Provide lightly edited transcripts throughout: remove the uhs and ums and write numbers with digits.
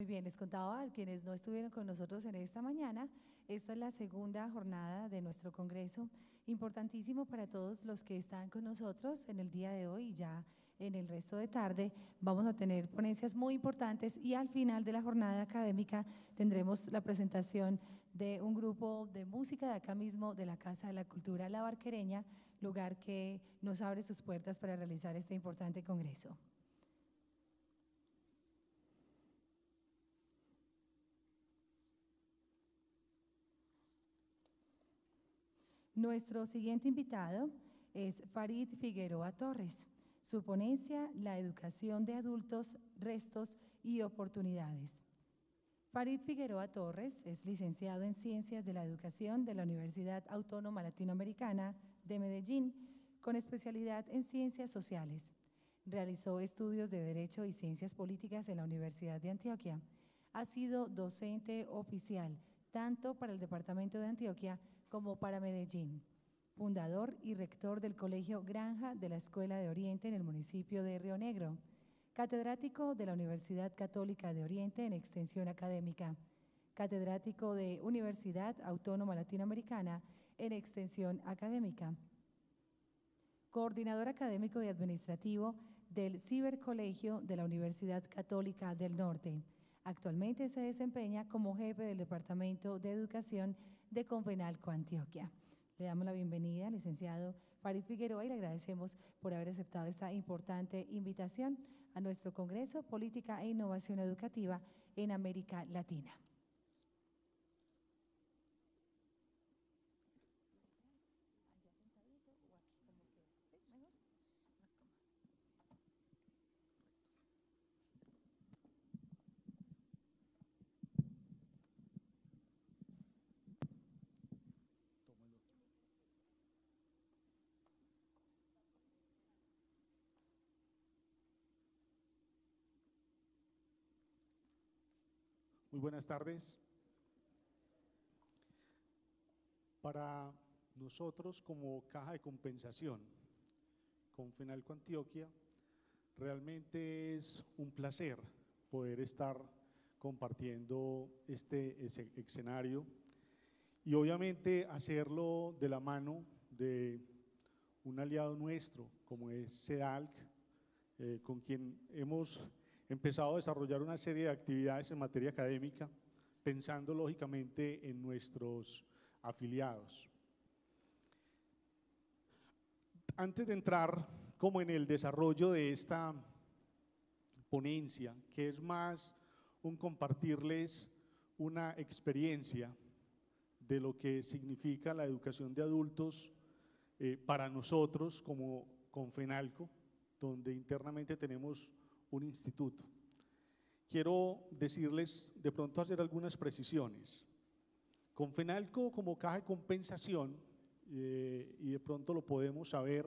Muy bien, les contaba a quienes no estuvieron con nosotros en esta mañana, esta es la segunda jornada de nuestro congreso, importantísimo para todos los que están con nosotros en el día de hoy y ya en el resto de tarde. Vamos a tener ponencias muy importantes y al final de la jornada académica tendremos la presentación de un grupo de música de acá mismo, de la Casa de la Cultura La Barquereña, lugar que nos abre sus puertas para realizar este importante congreso. Nuestro siguiente invitado es Farid Figueroa Torres. Su ponencia, la educación de adultos, restos y oportunidades. Farid Figueroa Torres es licenciado en Ciencias de la Educación de la Universidad Autónoma Latinoamericana de Medellín, con especialidad en Ciencias Sociales. Realizó estudios de Derecho y Ciencias Políticas en la Universidad de Antioquia. Ha sido docente oficial tanto para el Departamento de Antioquia como para Medellín. Fundador y rector del Colegio Granja de la Escuela de Oriente en el municipio de Río Negro. Catedrático de la Universidad Católica de Oriente en Extensión Académica. Catedrático de Universidad Autónoma Latinoamericana en Extensión Académica. Coordinador académico y administrativo del Cibercolegio de la Universidad Católica del Norte. Actualmente se desempeña como jefe del Departamento de Educación de Confenalco Antioquia. Le damos la bienvenida al licenciado Farid Figueroa y le agradecemos por haber aceptado esta importante invitación a nuestro Congreso Política e Innovación Educativa en América Latina. Muy buenas tardes. Para nosotros como Caja de Compensación, Confenalco Antioquia, realmente es un placer poder estar compartiendo este escenario y obviamente hacerlo de la mano de un aliado nuestro como es CEDALC, con quien hemos empezado a desarrollar una serie de actividades en materia académica, pensando lógicamente en nuestros afiliados. Antes de entrar como en el desarrollo de esta ponencia, que es más un compartirles una experiencia de lo que significa la educación de adultos para nosotros como Confenalco, donde internamente tenemos un instituto. Quiero decirles, de pronto hacer algunas precisiones. Confenalco como Caja de Compensación, y de pronto lo podemos saber,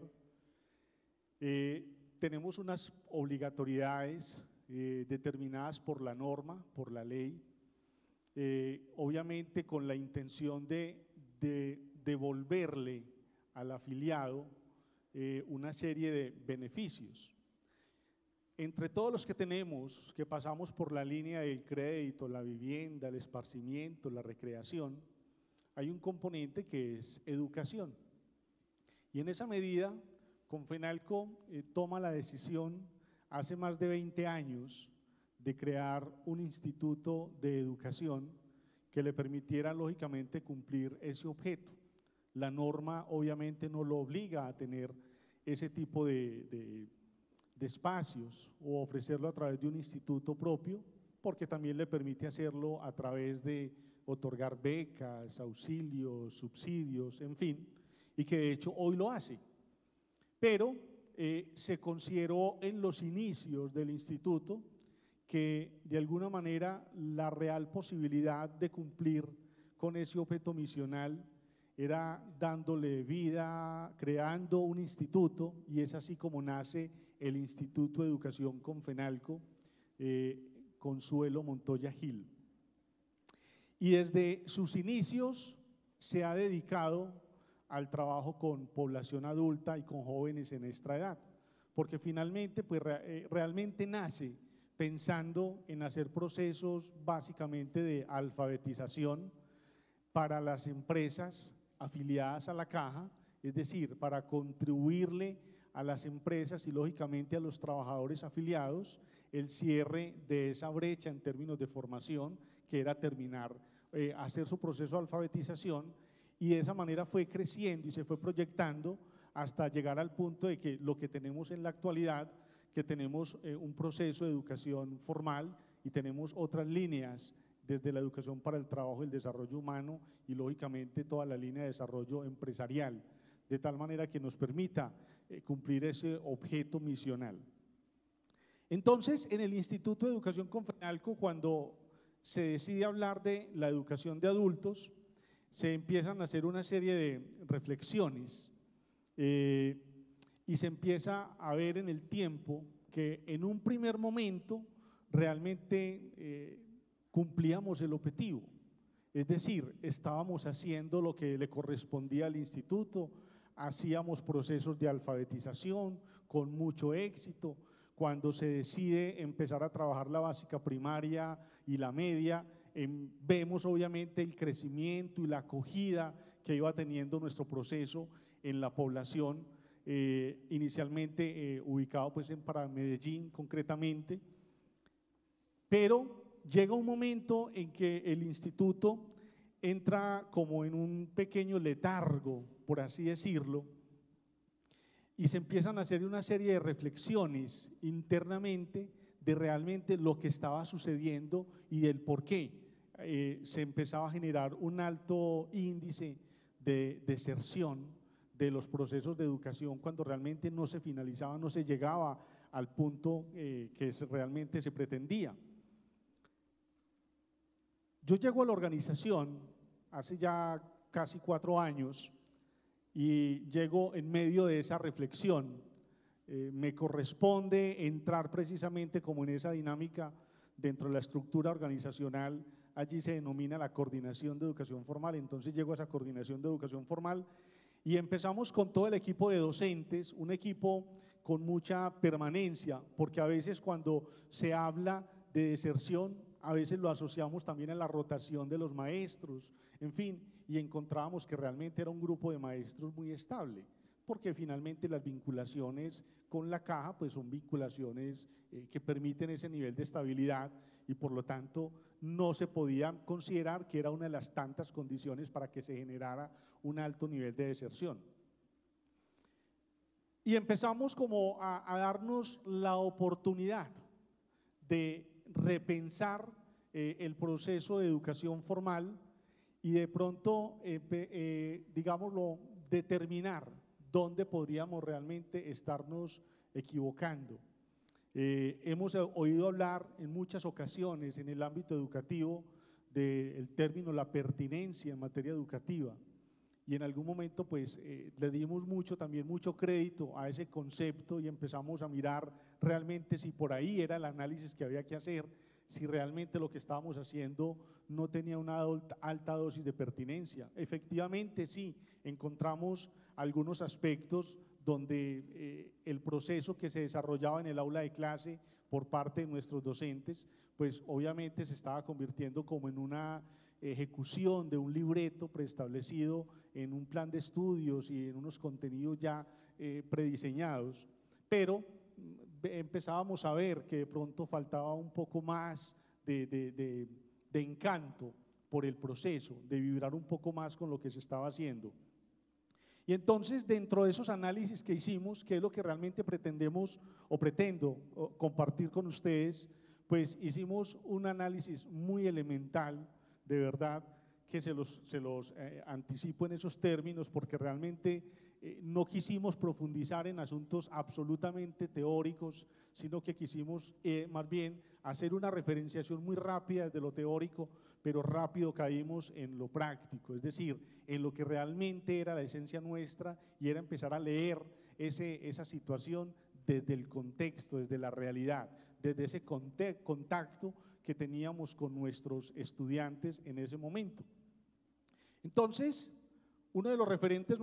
tenemos unas obligatoriedades determinadas por la norma, por la ley, obviamente con la intención de devolverle al afiliado una serie de beneficios. Entre todos los que tenemos, que pasamos por la línea del crédito, la vivienda, el esparcimiento, la recreación, hay un componente que es educación. Y en esa medida, Confenalco toma la decisión hace más de 20 años de crear un instituto de educación que le permitiera lógicamente cumplir ese objeto. La norma obviamente no lo obliga a tener ese tipo de espacios o ofrecerlo a través de un instituto propio, porque también le permite hacerlo a través de otorgar becas, auxilios, subsidios, en fin, y que de hecho hoy lo hace. Pero se consideró en los inicios del instituto que de alguna manera la real posibilidad de cumplir con ese objeto misional era dándole vida, creando un instituto, y es así como nace el Instituto de Educación Confenalco Consuelo Montoya Gil. Y desde sus inicios se ha dedicado al trabajo con población adulta y con jóvenes en esta edad, porque finalmente pues realmente nace pensando en hacer procesos básicamente de alfabetización para las empresas afiliadas a la caja, es decir, para contribuirle a las empresas y lógicamente a los trabajadores afiliados el cierre de esa brecha en términos de formación, que era terminar, hacer su proceso de alfabetización, y de esa manera fue creciendo y se fue proyectando hasta llegar al punto de que lo que tenemos en la actualidad, que tenemos un proceso de educación formal y tenemos otras líneas desde la educación para el trabajo y el desarrollo humano y lógicamente toda la línea de desarrollo empresarial, de tal manera que nos permita cumplir ese objeto misional. Entonces, en el Instituto de Educación Confenalco, cuando se decide hablar de la educación de adultos, se empiezan a hacer una serie de reflexiones y se empieza a ver en el tiempo que en un primer momento realmente cumplíamos el objetivo, es decir, estábamos haciendo lo que le correspondía al instituto, hacíamos procesos de alfabetización con mucho éxito. Cuando se decide empezar a trabajar la básica primaria y la media, vemos obviamente el crecimiento y la acogida que iba teniendo nuestro proceso en la población, inicialmente ubicado pues para Medellín concretamente, pero llega un momento en que el instituto entra como en un pequeño letargo, por así decirlo, y se empiezan a hacer una serie de reflexiones internamente de realmente lo que estaba sucediendo y del por qué se empezaba a generar un alto índice de deserción de los procesos de educación cuando realmente no se finalizaba, no se llegaba al punto que realmente se pretendía. Yo llego a la organización hace ya casi 4 años y llego en medio de esa reflexión. Me corresponde entrar precisamente como en esa dinámica dentro de la estructura organizacional. Allí se denomina la coordinación de educación formal, entonces llego a esa coordinación de educación formal y empezamos con todo el equipo de docentes, un equipo con mucha permanencia, porque a veces cuando se habla de deserción, a veces lo asociamos también a la rotación de los maestros, en fin, y encontrábamos que realmente era un grupo de maestros muy estable, porque finalmente las vinculaciones con la caja pues son vinculaciones que permiten ese nivel de estabilidad y por lo tanto no se podía considerar que era una de las tantas condiciones para que se generara un alto nivel de deserción. Y empezamos como a darnos la oportunidad de repensar el proceso de educación formal y de pronto, digámoslo, determinar dónde podríamos realmente estarnos equivocando. Hemos oído hablar en muchas ocasiones en el ámbito educativo del término la pertinencia en materia educativa y en algún momento pues le dimos también mucho crédito a ese concepto y empezamos a mirar realmente si por ahí era el análisis que había que hacer, si realmente lo que estábamos haciendo no tenía una alta dosis de pertinencia. Efectivamente sí, encontramos algunos aspectos donde el proceso que se desarrollaba en el aula de clase por parte de nuestros docentes, pues obviamente se estaba convirtiendo como en una ejecución de un libreto preestablecido en un plan de estudios y en unos contenidos ya prediseñados, pero empezábamos a ver que de pronto faltaba un poco más de encanto por el proceso, de vibrar un poco más con lo que se estaba haciendo. Y entonces dentro de esos análisis que hicimos, que es lo que realmente pretendemos o pretendo compartir con ustedes, pues hicimos un análisis muy elemental, de verdad, que se los anticipo en esos términos porque realmente no quisimos profundizar en asuntos absolutamente teóricos, sino que quisimos más bien hacer una referenciación muy rápida desde lo teórico, pero rápido caímos en lo práctico, es decir, en lo que realmente era la esencia nuestra y era empezar a leer esa situación desde el contexto, desde la realidad, desde ese contacto que teníamos con nuestros estudiantes en ese momento. Entonces, uno de los referentes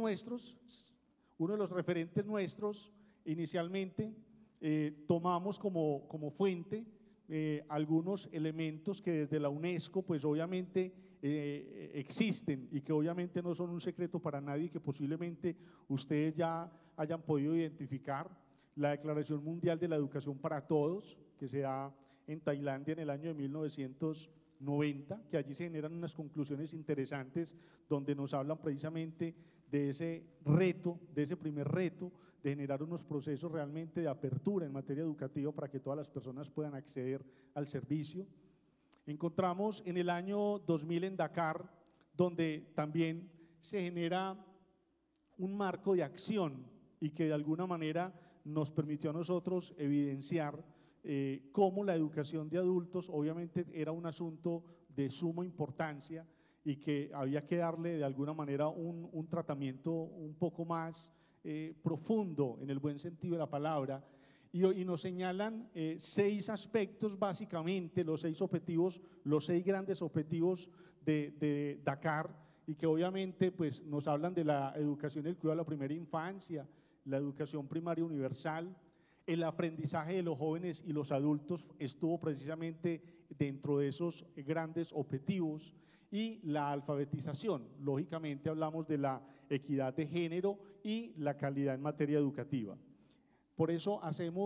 nuestros inicialmente tomamos como fuente algunos elementos que desde la UNESCO pues obviamente existen y que obviamente no son un secreto para nadie, que posiblemente ustedes ya hayan podido identificar. La Declaración Mundial de la Educación para Todos, que se da en Tailandia en el año de 1990, que allí se generan unas conclusiones interesantes donde nos hablan precisamente de ese reto, de ese primer reto, de generar unos procesos realmente de apertura en materia educativa para que todas las personas puedan acceder al servicio. Encontramos en el año 2000 en Dakar, donde también se genera un marco de acción y que de alguna manera nos permitió a nosotros evidenciar cómo la educación de adultos obviamente era un asunto de suma importancia y que había que darle de alguna manera un tratamiento un poco más profundo en el buen sentido de la palabra, y nos señalan 6 aspectos básicamente, los 6 objetivos, los 6 grandes objetivos de Dakar, y que obviamente pues nos hablan de la educación y el cuidado de la primera infancia, la educación primaria universal, el aprendizaje de los jóvenes y los adultos estuvo precisamente dentro de esos grandes objetivos, y la alfabetización. Lógicamente hablamos de la equidad de género y la calidad en materia educativa. Por eso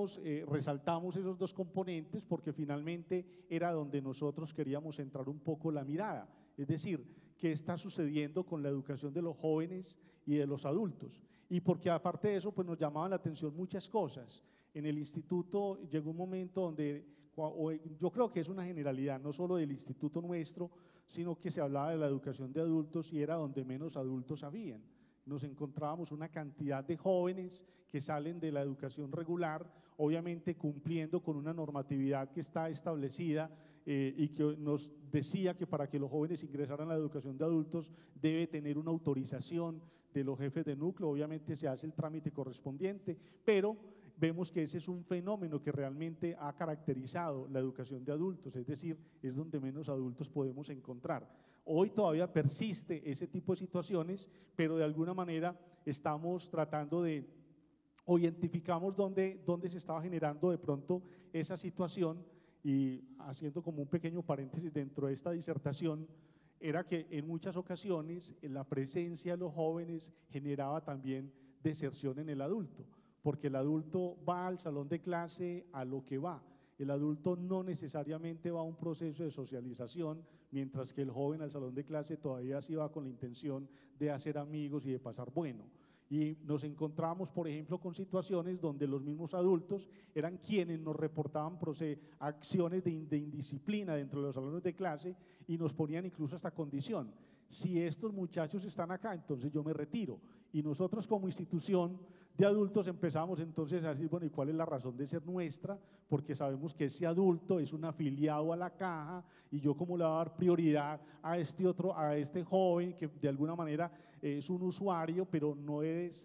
resaltamos esos 2 componentes, porque finalmente era donde nosotros queríamos centrar un poco la mirada, es decir, qué está sucediendo con la educación de los jóvenes y de los adultos, y porque aparte de eso pues nos llamaban la atención muchas cosas. En el instituto llegó un momento donde, yo creo que es una generalidad, no solo del instituto nuestro, sino que se hablaba de la educación de adultos y era donde menos adultos habían. Nos encontrábamos una cantidad de jóvenes que salen de la educación regular, obviamente cumpliendo con una normatividad que está establecida y que nos decía que para que los jóvenes ingresaran a la educación de adultos debe tener una autorización de los jefes de núcleo. Obviamente se hace el trámite correspondiente, pero vemos que ese es un fenómeno que realmente ha caracterizado la educación de adultos, es decir, es donde menos adultos podemos encontrar. Hoy todavía persiste ese tipo de situaciones, pero de alguna manera estamos tratando de, o identificamos dónde se estaba generando de pronto esa situación, y haciendo como un pequeño paréntesis dentro de esta disertación, era que en muchas ocasiones la presencia de los jóvenes generaba también deserción en el adulto, porque el adulto va al salón de clase a lo que va. El adulto no necesariamente va a un proceso de socialización, mientras que el joven al salón de clase todavía sí va con la intención de hacer amigos y de pasar bueno. Y nos encontramos, por ejemplo, con situaciones donde los mismos adultos eran quienes nos reportaban acciones de indisciplina dentro de los salones de clase, y nos ponían incluso hasta condición: si estos muchachos están acá, entonces yo me retiro. Y nosotros como institución de adultos empezamos entonces a decir, bueno, ¿y cuál es la razón de ser nuestra? Porque sabemos que ese adulto es un afiliado a la caja, y yo cómo le voy a dar prioridad a este joven que de alguna manera es un usuario, pero no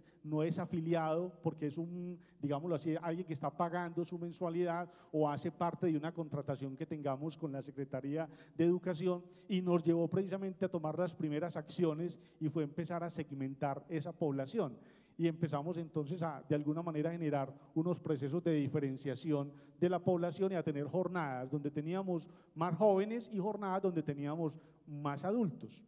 es afiliado, porque es digámoslo así, alguien que está pagando su mensualidad o hace parte de una contratación que tengamos con la Secretaría de Educación. Y nos llevó precisamente a tomar las primeras acciones, y fue empezar a segmentar esa población. Y empezamos entonces de alguna manera a generar unos procesos de diferenciación de la población, y a tener jornadas donde teníamos más jóvenes y jornadas donde teníamos más adultos.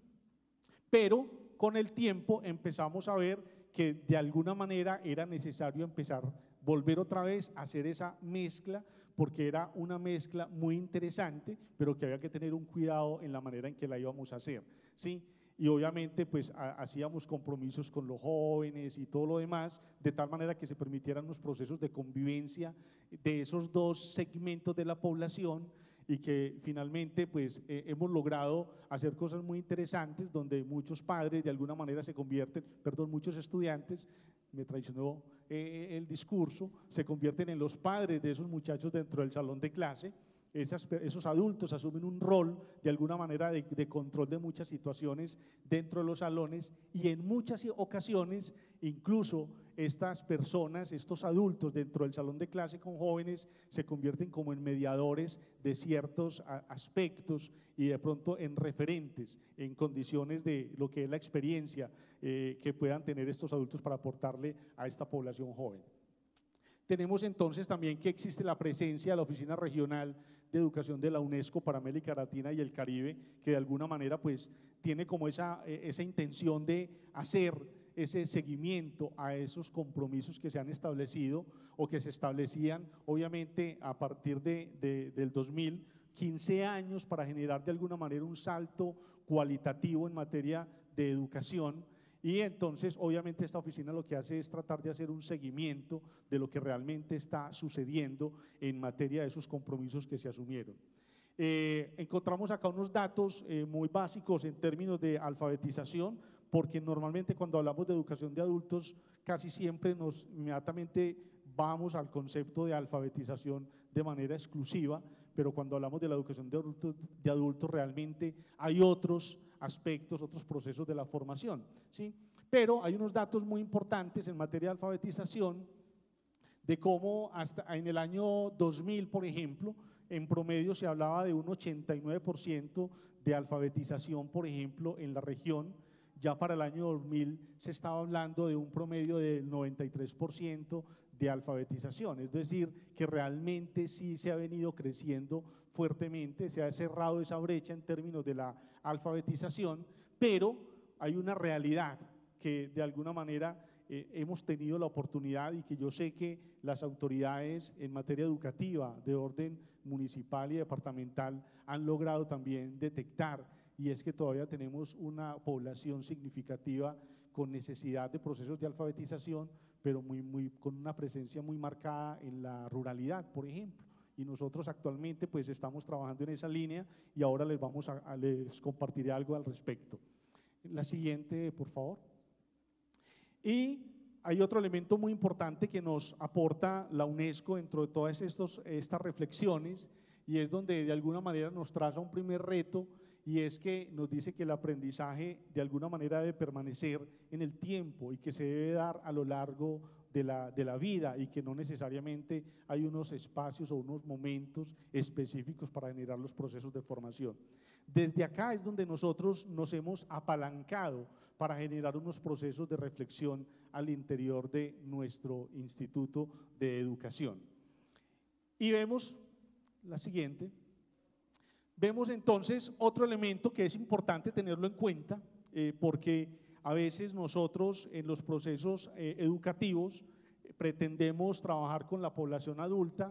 Pero con el tiempo empezamos a ver que de alguna manera era necesario volver otra vez a hacer esa mezcla, porque era una mezcla muy interesante, pero que había que tener un cuidado en la manera en que la íbamos a hacer, ¿sí? Y obviamente pues hacíamos compromisos con los jóvenes y todo lo demás, de tal manera que se permitieran unos procesos de convivencia de esos 2 segmentos de la población, y que finalmente pues hemos logrado hacer cosas muy interesantes, donde muchos padres de alguna manera muchos estudiantes, me traicionó el discurso, se convierten en los padres de esos muchachos dentro del salón de clase. Esos adultos asumen un rol de alguna manera de control de muchas situaciones dentro de los salones, y en muchas ocasiones incluso estas personas, estos adultos dentro del salón de clase con jóvenes, se convierten como en mediadores de ciertos aspectos, y de pronto en referentes, en condiciones de lo que es la experiencia que puedan tener estos adultos para aportarle a esta población joven. Tenemos entonces también que existe la presencia de la Oficina Regional de Educación de la UNESCO para América Latina y el Caribe, que de alguna manera pues tiene como esa intención de hacer ese seguimiento a esos compromisos que se han establecido o que se establecían obviamente a partir del 2000, 15 años para generar de alguna manera un salto cualitativo en materia de educación. Y entonces, obviamente, esta oficina lo que hace es tratar de hacer un seguimiento de lo que realmente está sucediendo en materia de esos compromisos que se asumieron. Encontramos acá unos datos muy básicos en términos de alfabetización, porque normalmente cuando hablamos de educación de adultos, casi siempre inmediatamente vamos al concepto de alfabetización de manera exclusiva, pero cuando hablamos de la educación de adultos realmente hay otros aspectos, otros procesos de la formación, ¿sí? Pero hay unos datos muy importantes en materia de alfabetización, de cómo hasta en el año 2000, por ejemplo, en promedio se hablaba de un 89% de alfabetización, por ejemplo, en la región. Ya para el año 2000 se estaba hablando de un promedio del 93% de alfabetización, es decir, que realmente sí se ha venido creciendo fuertemente, se ha cerrado esa brecha en términos de la alfabetización, pero hay una realidad que de alguna manera hemos tenido la oportunidad y que yo sé que las autoridades en materia educativa de orden municipal y departamental han logrado también detectar, y es que todavía tenemos una población significativa con necesidad de procesos de alfabetización, pero con una presencia muy marcada en la ruralidad, por ejemplo. Y nosotros actualmente pues estamos trabajando en esa línea y ahora les compartiré algo al respecto. La siguiente, por favor. Y hay otro elemento muy importante que nos aporta la UNESCO dentro de todas estas reflexiones, y es donde de alguna manera nos traza un primer reto, y es que nos dice que el aprendizaje de alguna manera debe permanecer en el tiempo y que se debe dar a lo largo de la vida, y que no necesariamente hay unos espacios o unos momentos específicos para generar los procesos de formación. Desde acá es donde nosotros nos hemos apalancado para generar unos procesos de reflexión al interior de nuestro Instituto de Educación. Y vemos la siguiente. Vemos entonces otro elemento que es importante tenerlo en cuenta, porque a veces nosotros en los procesos educativos pretendemos trabajar con la población adulta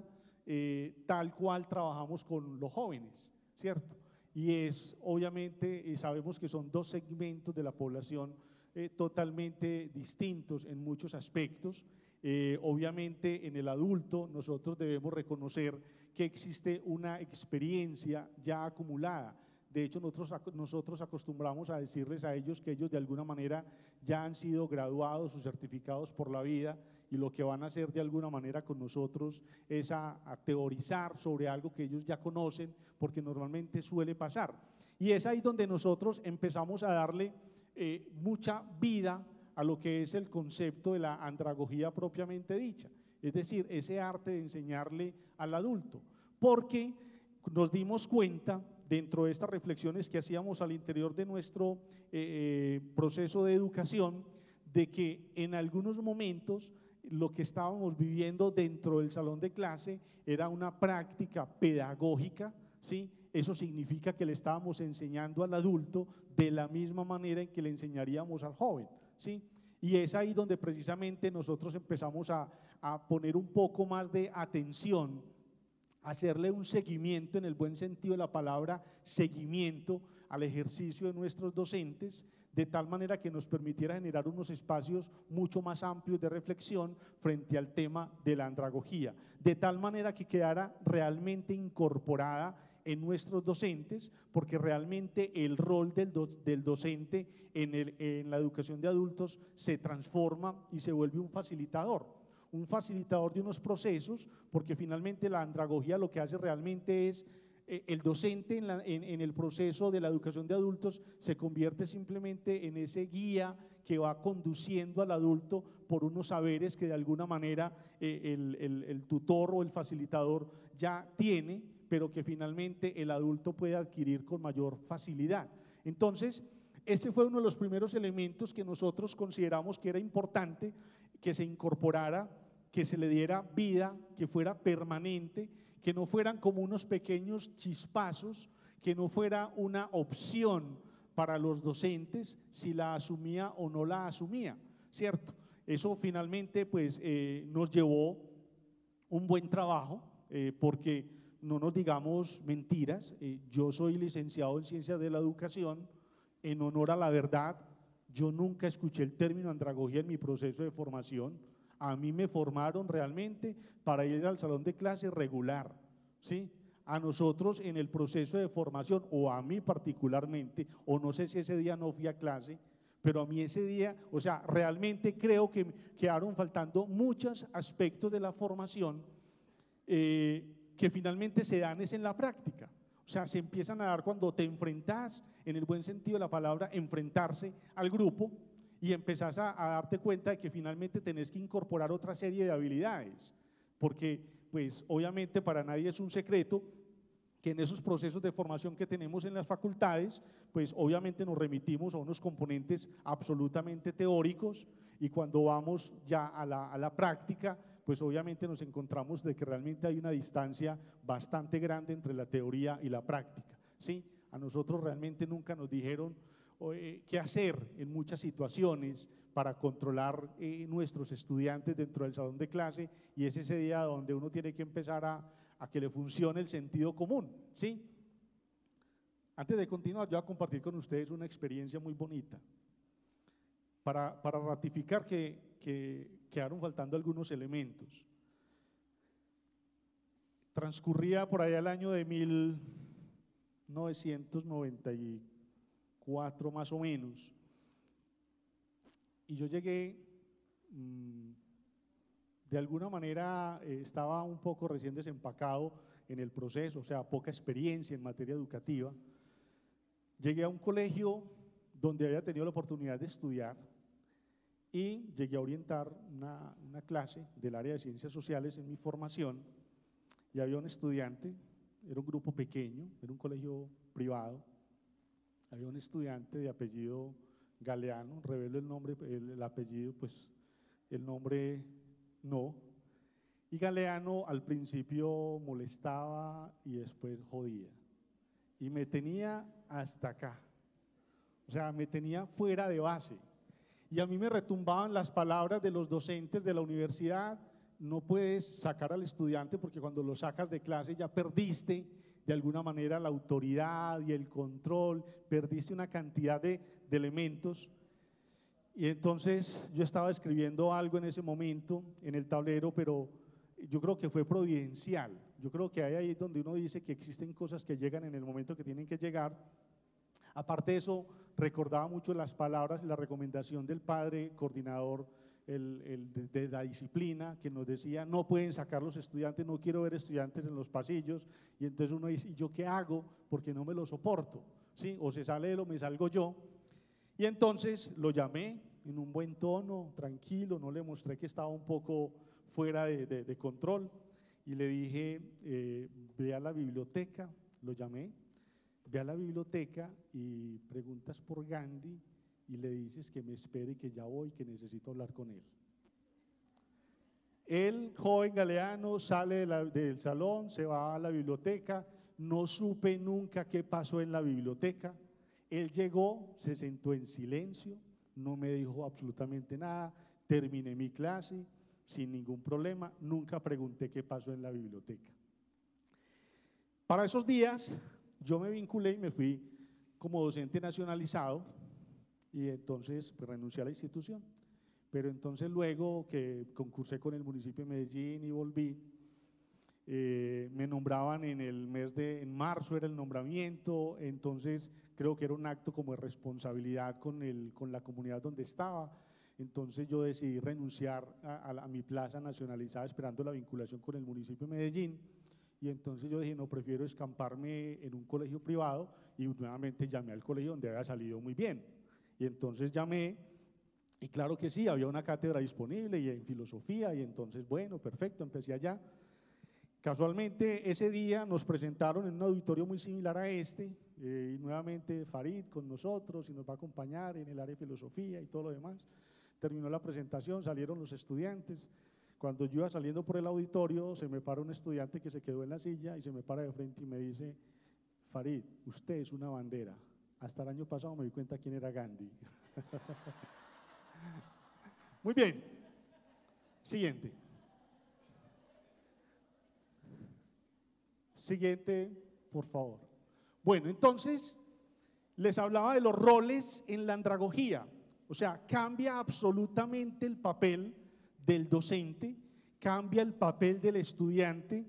tal cual trabajamos con los jóvenes, ¿cierto? Y es obviamente, sabemos que son dos segmentos de la población totalmente distintos en muchos aspectos. Obviamente en el adulto nosotros debemos reconocer que existe una experiencia ya acumulada. De hecho, nosotros acostumbramos a decirles a ellos que ellos de alguna manera ya han sido graduados o certificados por la vida, y lo que van a hacer de alguna manera con nosotros es a teorizar sobre algo que ellos ya conocen, porque normalmente suele pasar. Y es ahí donde nosotros empezamos a darle mucha vida a lo que es el concepto de la andragogía propiamente dicha, es decir, ese arte de enseñarle al adulto, porque nos dimos cuenta dentro de estas reflexiones que hacíamos al interior de nuestro proceso de educación, de que en algunos momentos lo que estábamos viviendo dentro del salón de clase era una práctica pedagógica, ¿sí? Eso significa que le estábamos enseñando al adulto de la misma manera en que le enseñaríamos al joven, ¿sí? Y es ahí donde precisamente nosotros empezamos a poner un poco más de atención, hacerle un seguimiento en el buen sentido de la palabra seguimiento al ejercicio de nuestros docentes, de tal manera que nos permitiera generar unos espacios mucho más amplios de reflexión frente al tema de la andragogía, de tal manera que quedara realmente incorporada en nuestros docentes, porque realmente el rol del docente en la educación de adultos se transforma y se vuelve un facilitador de unos procesos, porque finalmente la andragogía lo que hace realmente es, el docente en el proceso de la educación de adultos se convierte simplemente en ese guía que va conduciendo al adulto por unos saberes que de alguna manera el tutor o el facilitador ya tiene, pero que finalmente el adulto puede adquirir con mayor facilidad. Entonces, este fue uno de los primeros elementos que nosotros consideramos que era importante que se incorporara que se le diera vida, que fuera permanente, que no fueran como unos pequeños chispazos, que no fuera una opción para los docentes si la asumía o no la asumía, ¿cierto? Eso finalmente pues nos llevó un buen trabajo, porque no nos digamos mentiras, yo soy licenciado en Ciencias de la Educación, en honor a la verdad, yo nunca escuché el término andragogía en mi proceso de formación. A mí me formaron realmente para ir al salón de clase regular, ¿sí? A nosotros en el proceso de formación, o a mí particularmente, o no sé si ese día no fui a clase, pero a mí ese día, o sea, realmente creo que quedaron faltando muchos aspectos de la formación que finalmente se dan es en la práctica. O sea, se empiezan a dar cuando te enfrentas, en el buen sentido de la palabra, enfrentarse al grupo y empezás a darte cuenta de que finalmente tenés que incorporar otra serie de habilidades, porque pues obviamente para nadie es un secreto que en esos procesos de formación que tenemos en las facultades, pues obviamente nos remitimos a unos componentes absolutamente teóricos y cuando vamos ya a la práctica, pues obviamente nos encontramos de que realmente hay una distancia bastante grande entre la teoría y la práctica, ¿sí? A nosotros realmente nunca nos dijeron qué hacer en muchas situaciones para controlar nuestros estudiantes dentro del salón de clase, y es ese día donde uno tiene que empezar a que le funcione el sentido común, ¿sí? Antes de continuar, yo voy a compartir con ustedes una experiencia muy bonita para ratificar que quedaron faltando algunos elementos. Transcurría por allá el año de 1994 más o menos, y yo llegué, de alguna manera estaba un poco recién desempacado en el proceso, o sea, poca experiencia en materia educativa. Llegué a un colegio donde había tenido la oportunidad de estudiar y llegué a orientar una clase del área de ciencias sociales en mi formación, y había un estudiante, era un grupo pequeño, era un colegio privado, había un estudiante de apellido Galeano, revelo el nombre, el apellido, pues el nombre no, y Galeano al principio molestaba y después jodía, y me tenía hasta acá, o sea, me tenía fuera de base, y a mí me retumbaban las palabras de los docentes de la universidad: no puedes sacar al estudiante porque cuando lo sacas de clase ya perdiste de alguna manera la autoridad y el control, perdiste una cantidad de elementos. Y entonces yo estaba escribiendo algo en ese momento en el tablero, pero yo creo que fue providencial. Yo creo que hay ahí donde uno dice que existen cosas que llegan en el momento que tienen que llegar. Aparte de eso, recordaba mucho las palabras y la recomendación del padre coordinador de la disciplina, que nos decía: no pueden sacar los estudiantes, no quiero ver estudiantes en los pasillos. Y entonces uno dice: ¿y yo qué hago? Porque no me lo soporto, ¿sí? O se sale él o me salgo yo. Y entonces lo llamé en un buen tono, tranquilo, no le mostré que estaba un poco fuera de control, y le dije: ve a la biblioteca. Lo llamé: ve a la biblioteca y preguntas por Gandhi y le dices que me espere y que ya voy, que necesito hablar con él. El joven Galeano sale del salón, se va a la biblioteca, no supe nunca qué pasó en la biblioteca. Él llegó, se sentó en silencio, no me dijo absolutamente nada, terminé mi clase sin ningún problema, nunca pregunté qué pasó en la biblioteca. Para esos días yo me vinculé y me fui como docente nacionalizado, y entonces pues, renuncié a la institución. Pero entonces luego que concursé con el municipio de Medellín y volví, me nombraban en marzo era el nombramiento, entonces creo que era un acto como de responsabilidad con la comunidad donde estaba. Entonces yo decidí renunciar a mi plaza nacionalizada esperando la vinculación con el municipio de Medellín, y entonces yo dije: no, prefiero escamparme en un colegio privado, y nuevamente llamé al colegio donde había salido muy bien. Y entonces llamé, y claro que sí, había una cátedra disponible y en filosofía, y entonces bueno, perfecto, empecé allá. Casualmente ese día nos presentaron en un auditorio muy similar a este, y nuevamente Farid con nosotros y nos va a acompañar en el área de filosofía y todo lo demás. Terminó la presentación, salieron los estudiantes. Cuando yo iba saliendo por el auditorio, se me para un estudiante que se quedó en la silla y se me para de frente y me dice: Farid, usted es una bandera. Hasta el año pasado me di cuenta quién era Gandhi. Muy bien. Siguiente. Siguiente, por favor. Bueno, entonces, les hablaba de los roles en la andragogía. O sea, cambia absolutamente el papel del docente, cambia el papel del estudiante.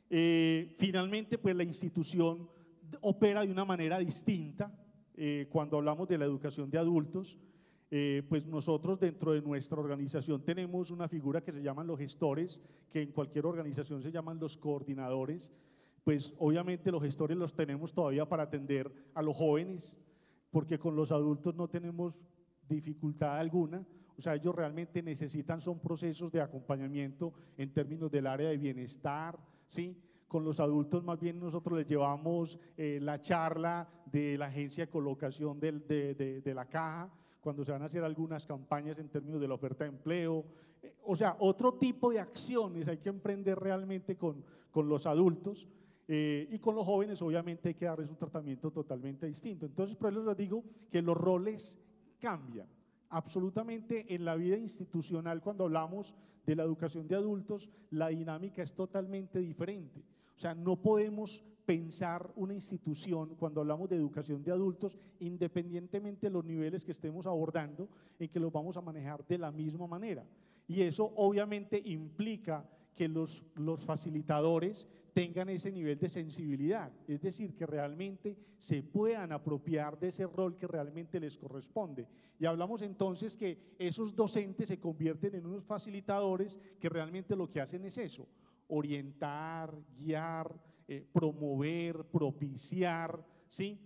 Finalmente, pues la institución opera de una manera distinta. Cuando hablamos de la educación de adultos, pues nosotros dentro de nuestra organización tenemos una figura que se llaman los gestores, que en cualquier organización se llaman los coordinadores. Pues obviamente los gestores los tenemos todavía para atender a los jóvenes, porque con los adultos no tenemos dificultad alguna. O sea, ellos realmente necesitan, son procesos de acompañamiento en términos del área de bienestar, ¿sí? Con los adultos más bien nosotros les llevamos la charla de la agencia de colocación de la caja, cuando se van a hacer algunas campañas en términos de la oferta de empleo. O sea, otro tipo de acciones hay que emprender realmente con los adultos. Y con los jóvenes obviamente hay que darles un tratamiento totalmente distinto. Entonces, por eso les digo que los roles cambian absolutamente en la vida institucional. Cuando hablamos de la educación de adultos, la dinámica es totalmente diferente. O sea, no podemos pensar una institución cuando hablamos de educación de adultos, independientemente de los niveles que estemos abordando, en que los vamos a manejar de la misma manera. Y eso obviamente implica que los facilitadores tengan ese nivel de sensibilidad, es decir, que realmente se puedan apropiar de ese rol que realmente les corresponde. Y hablamos entonces que esos docentes se convierten en unos facilitadores que realmente lo que hacen es eso: orientar, guiar, promover, propiciar, ¿sí?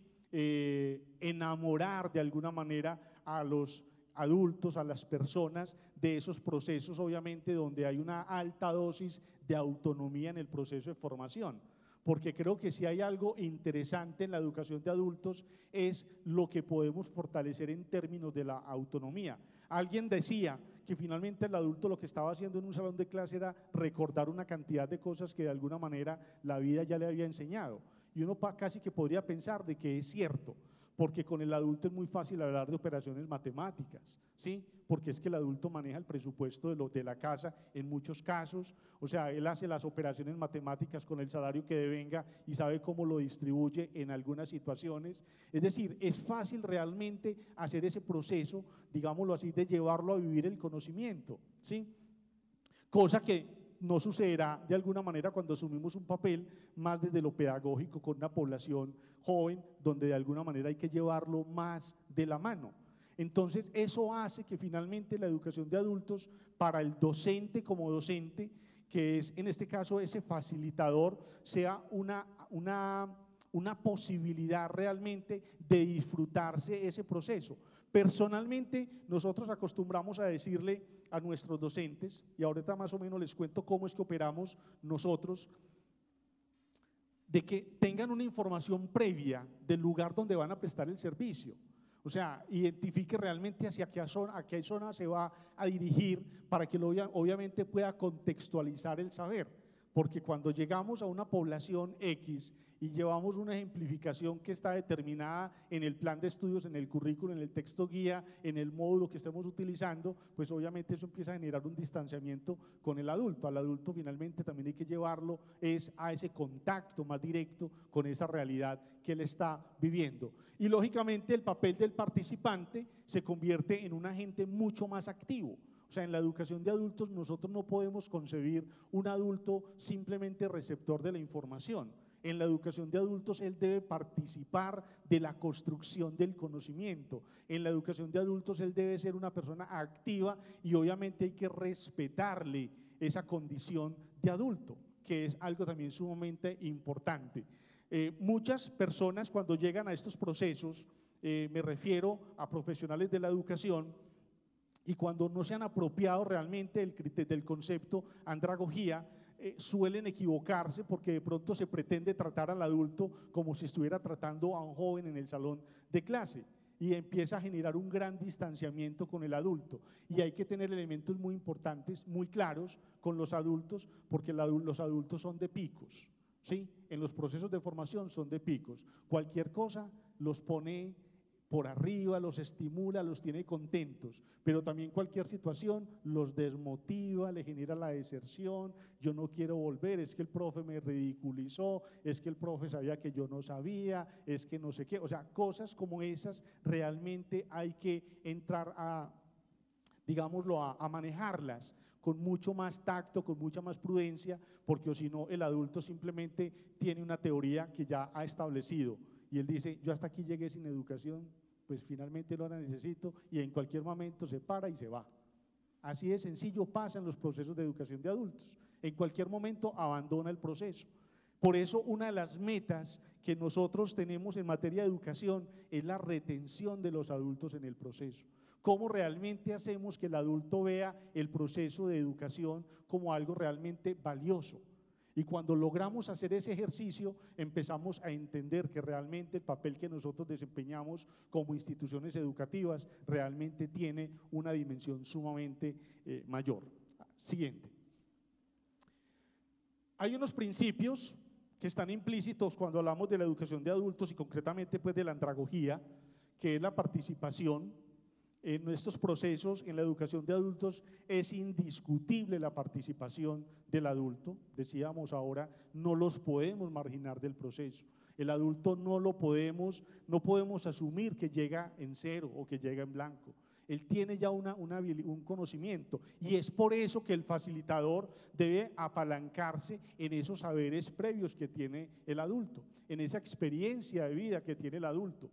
Enamorar de alguna manera a los adultos, a las personas de esos procesos, obviamente donde hay una alta dosis de autonomía en el proceso de formación. Porque creo que si hay algo interesante en la educación de adultos es lo que podemos fortalecer en términos de la autonomía. Alguien decía que finalmente el adulto lo que estaba haciendo en un salón de clase era recordar una cantidad de cosas que de alguna manera la vida ya le había enseñado. Y uno casi que podría pensar de que es cierto, porque con el adulto es muy fácil hablar de operaciones matemáticas, ¿sí? Porque es que el adulto maneja el presupuesto de la casa en muchos casos. O sea, él hace las operaciones matemáticas con el salario que devenga y sabe cómo lo distribuye en algunas situaciones. Es decir, es fácil realmente hacer ese proceso, digámoslo así, de llevarlo a vivir el conocimiento, ¿sí? Cosa que no sucederá de alguna manera cuando asumimos un papel más desde lo pedagógico con una población joven, donde de alguna manera hay que llevarlo más de la mano. Entonces, eso hace que finalmente la educación de adultos para el docente como docente, que es en este caso ese facilitador, sea una posibilidad realmente de disfrutarse ese proceso. Personalmente, nosotros acostumbramos a decirle a nuestros docentes, y ahorita más o menos les cuento cómo es que operamos nosotros, de que tengan una información previa del lugar donde van a prestar el servicio. O sea, identifique realmente hacia qué zona se va a dirigir para que obviamente pueda contextualizar el saber. Porque cuando llegamos a una población X y llevamos una ejemplificación que está determinada en el plan de estudios, en el currículo, en el texto guía, en el módulo que estemos utilizando, pues obviamente eso empieza a generar un distanciamiento con el adulto. Al adulto finalmente también hay que llevarlo a ese contacto más directo con esa realidad que él está viviendo. Y lógicamente el papel del participante se convierte en un agente mucho más activo. O sea, en la educación de adultos nosotros no podemos concebir un adulto simplemente receptor de la información. En la educación de adultos él debe participar de la construcción del conocimiento. En la educación de adultos él debe ser una persona activa y obviamente hay que respetarle esa condición de adulto, que es algo también sumamente importante. Muchas personas cuando llegan a estos procesos, me refiero a profesionales de la educación, y cuando no se han apropiado realmente del concepto andragogía, suelen equivocarse porque de pronto se pretende tratar al adulto como si estuviera tratando a un joven en el salón de clase. y empieza a generar un gran distanciamiento con el adulto. Y hay que tener elementos muy importantes, muy claros con los adultos, porque los adultos son de picos, ¿sí? En los procesos de formación son de picos. Cualquier cosa los pone por arriba, los estimula, los tiene contentos, pero también cualquier situación los desmotiva, le genera la deserción, yo no quiero volver, es que el profe me ridiculizó, es que el profe sabía que yo no sabía, es que no sé qué, o sea, cosas como esas realmente hay que entrar a, digámoslo, a manejarlas con mucho más tacto, con mucha más prudencia, porque o si no el adulto simplemente tiene una teoría que ya ha establecido y él dice, yo hasta aquí llegué sin educación, pues finalmente no la necesito, y en cualquier momento se para y se va. Así de sencillo pasa en los procesos de educación de adultos, en cualquier momento abandona el proceso. Por eso una de las metas que nosotros tenemos en materia de educación es la retención de los adultos en el proceso. ¿Cómo realmente hacemos que el adulto vea el proceso de educación como algo realmente valioso? Y cuando logramos hacer ese ejercicio, empezamos a entender que realmente el papel que nosotros desempeñamos como instituciones educativas realmente tiene una dimensión sumamente mayor. Siguiente. Hay unos principios que están implícitos cuando hablamos de la educación de adultos y concretamente pues de la andragogía, que es la participación en estos procesos. En la educación de adultos es indiscutible la participación del adulto, decíamos ahora, no los podemos marginar del proceso. El adulto no podemos asumir que llega en cero o que llega en blanco. Él tiene ya un conocimiento y es por eso que el facilitador debe apalancarse en esos saberes previos que tiene el adulto, en esa experiencia de vida que tiene el adulto.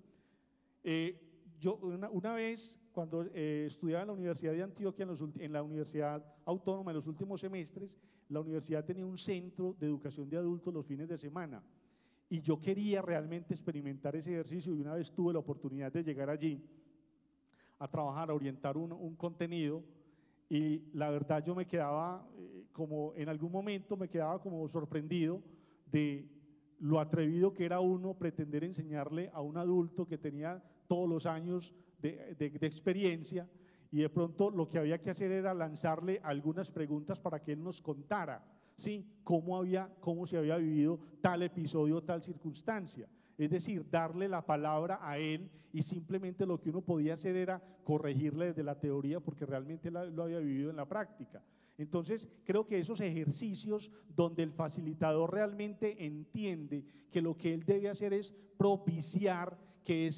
Yo una vez, cuando estudiaba en la Universidad de Antioquia, en la Universidad Autónoma, en los últimos semestres, la universidad tenía un centro de educación de adultos los fines de semana y yo quería realmente experimentar ese ejercicio y una vez tuve la oportunidad de llegar allí a trabajar, a orientar un contenido y la verdad yo me quedaba como en algún momento me quedaba como sorprendido de lo atrevido que era uno pretender enseñarle a un adulto que tenía todos los años de experiencia y de pronto lo que había que hacer era lanzarle algunas preguntas para que él nos contara, ¿sí? cómo se había vivido tal episodio, tal circunstancia. Es decir, darle la palabra a él y simplemente lo que uno podía hacer era corregirle desde la teoría porque realmente lo había vivido en la práctica. Entonces, creo que esos ejercicios donde el facilitador realmente entiende que lo que él debe hacer es propiciar que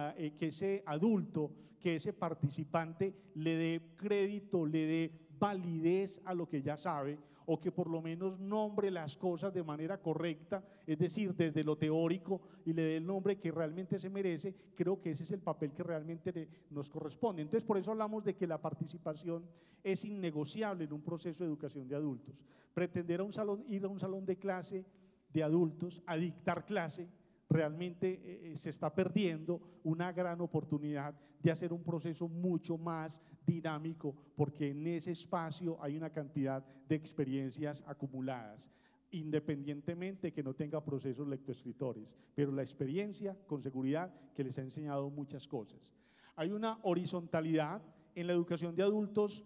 ese adulto, que ese participante le dé crédito, le dé validez a lo que ya sabe, o que por lo menos nombre las cosas de manera correcta, es decir, desde lo teórico y le dé el nombre que realmente se merece. Creo que ese es el papel que realmente nos corresponde. Entonces, por eso hablamos de que la participación es innegociable en un proceso de educación de adultos. Pretender ir a un salón de clase de adultos, a dictar clase, realmente se está perdiendo una gran oportunidad de hacer un proceso mucho más dinámico, porque en ese espacio hay una cantidad de experiencias acumuladas, independientemente que no tenga procesos lectoescritores, pero la experiencia con seguridad que les ha enseñado muchas cosas. Hay una horizontalidad en la educación de adultos.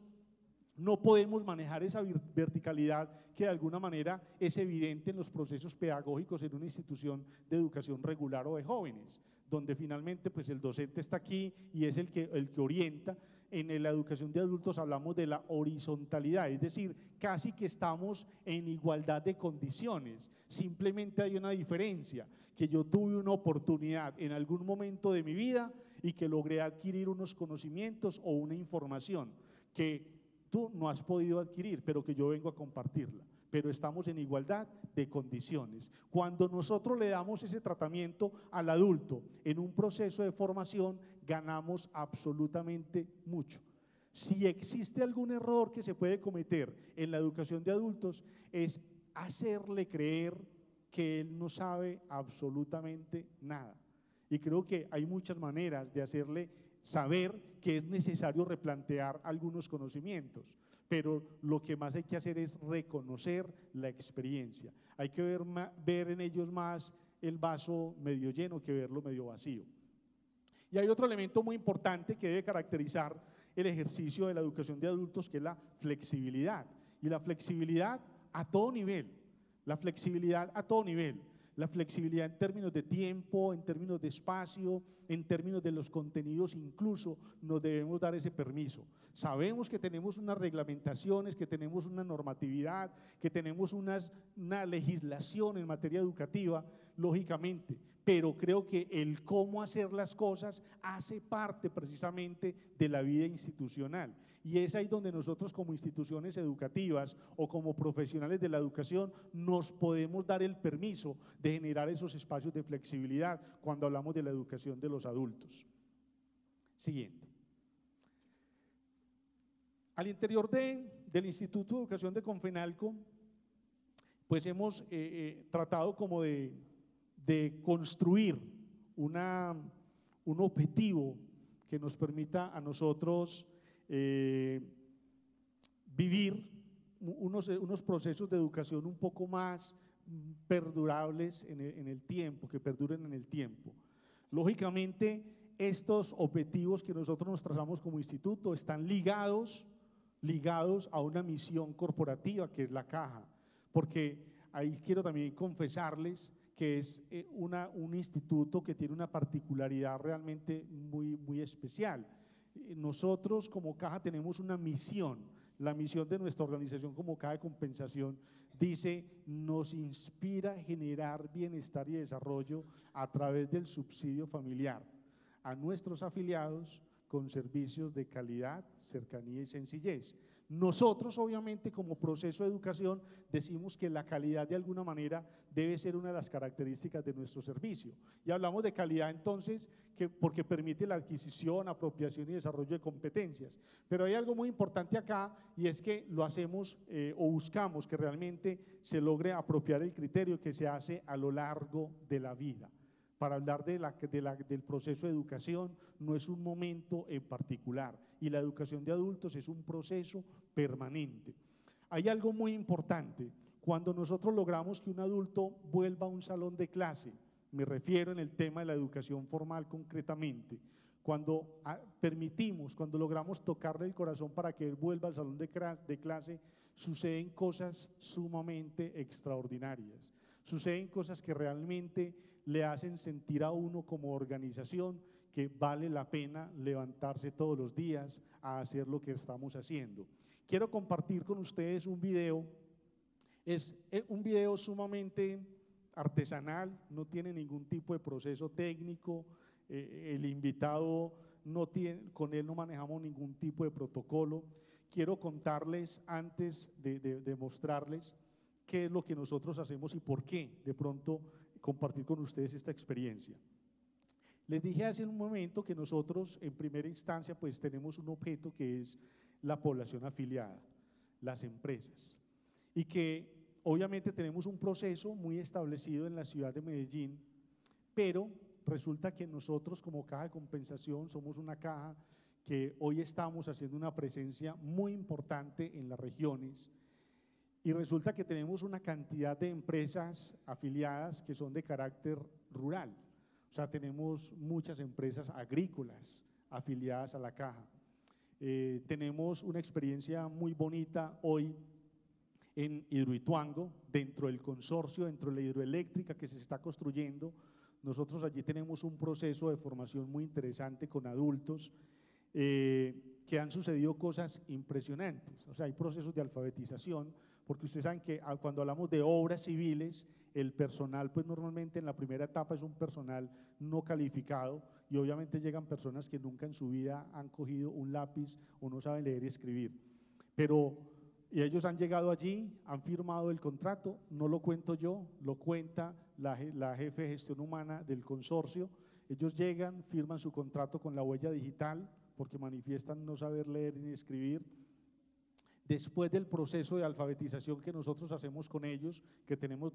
No podemos manejar esa verticalidad que de alguna manera es evidente en los procesos pedagógicos en una institución de educación regular o de jóvenes, donde finalmente pues el docente está aquí y es el que orienta. En la educación de adultos hablamos de la horizontalidad, es decir, casi que estamos en igualdad de condiciones. Simplemente hay una diferencia, que yo tuve una oportunidad en algún momento de mi vida y que logré adquirir unos conocimientos o una información que tú no has podido adquirir, pero que yo vengo a compartirla. Pero estamos en igualdad de condiciones. Cuando nosotros le damos ese tratamiento al adulto en un proceso de formación, ganamos absolutamente mucho. Si existe algún error que se puede cometer en la educación de adultos, es hacerle creer que él no sabe absolutamente nada. Y creo que hay muchas maneras de hacerle saber que es necesario replantear algunos conocimientos, pero lo que más hay que hacer es reconocer la experiencia. Hay que ver en ellos más el vaso medio lleno que verlo medio vacío. Y hay otro elemento muy importante que debe caracterizar el ejercicio de la educación de adultos, que es la flexibilidad. Y la flexibilidad a todo nivel, la flexibilidad a todo nivel. La flexibilidad en términos de tiempo, en términos de espacio, en términos de los contenidos, incluso nos debemos dar ese permiso. Sabemos que tenemos unas reglamentaciones, que tenemos una normatividad, que tenemos una legislación en materia educativa, lógicamente, pero creo que el cómo hacer las cosas hace parte precisamente de la vida institucional. Y es ahí donde nosotros como instituciones educativas o como profesionales de la educación nos podemos dar el permiso de generar esos espacios de flexibilidad cuando hablamos de la educación de los adultos. Siguiente. Al interior del Instituto de Educación de Confenalco, pues hemos tratado como de construir un objetivo que nos permita a nosotros vivir unos procesos de educación un poco más perdurables en el tiempo, que perduren en el tiempo. Lógicamente, estos objetivos que nosotros nos trazamos como instituto están ligados a una misión corporativa que es la Caja, porque ahí quiero también confesarles que es un instituto que tiene una particularidad realmente muy especial. Nosotros como Caja tenemos una misión. La misión de nuestra organización como Caja de Compensación dice: nos inspira a generar bienestar y desarrollo a través del subsidio familiar a nuestros afiliados con servicios de calidad, cercanía y sencillez. Nosotros, obviamente, como proceso de educación, decimos que la calidad de alguna manera debe ser una de las características de nuestro servicio. Y hablamos de calidad entonces porque permite la adquisición, apropiación y desarrollo de competencias. Pero hay algo muy importante acá, y es que lo hacemos o buscamos que realmente se logre apropiar el criterio que se hace a lo largo de la vida. Para hablar del proceso de educación no es un momento en particular, y la educación de adultos es un proceso permanente. Hay algo muy importante: cuando nosotros logramos que un adulto vuelva a un salón de clase, me refiero en el tema de la educación formal concretamente, cuando cuando logramos tocarle el corazón para que él vuelva al salón de clase, suceden cosas sumamente extraordinarias, suceden cosas que realmente le hacen sentir a uno como organización que vale la pena levantarse todos los días a hacer lo que estamos haciendo. Quiero compartir con ustedes un video. Es un video sumamente artesanal, no tiene ningún tipo de proceso técnico, el invitado con él no manejamos ningún tipo de protocolo. Quiero contarles, antes de mostrarles qué es lo que nosotros hacemos y por qué de pronto compartir con ustedes esta experiencia. Les dije hace un momento que nosotros en primera instancia pues tenemos un objeto que es la población afiliada, las empresas, y que obviamente tenemos un proceso muy establecido en la ciudad de Medellín, pero resulta que nosotros como Caja de Compensación somos una caja que hoy estamos haciendo una presencia muy importante en las regiones. Y resulta que tenemos una cantidad de empresas afiliadas que son de carácter rural. O sea, tenemos muchas empresas agrícolas afiliadas a la Caja. Tenemos una experiencia muy bonita hoy en Hidroituango, dentro del consorcio, dentro de la hidroeléctrica que se está construyendo. Nosotros allí tenemos un proceso de formación muy interesante con adultos, que han sucedido cosas impresionantes. O sea, hay procesos de alfabetización, porque ustedes saben que cuando hablamos de obras civiles, el personal pues normalmente en la primera etapa es un personal no calificado, y obviamente llegan personas que nunca en su vida han cogido un lápiz o no saben leer y escribir. Y ellos han llegado allí, han firmado el contrato, no lo cuento yo, lo cuenta la jefe de gestión humana del consorcio. Ellos llegan, firman su contrato con la huella digital, porque manifiestan no saber leer ni escribir. Después del proceso de alfabetización que nosotros hacemos con ellos, que tenemos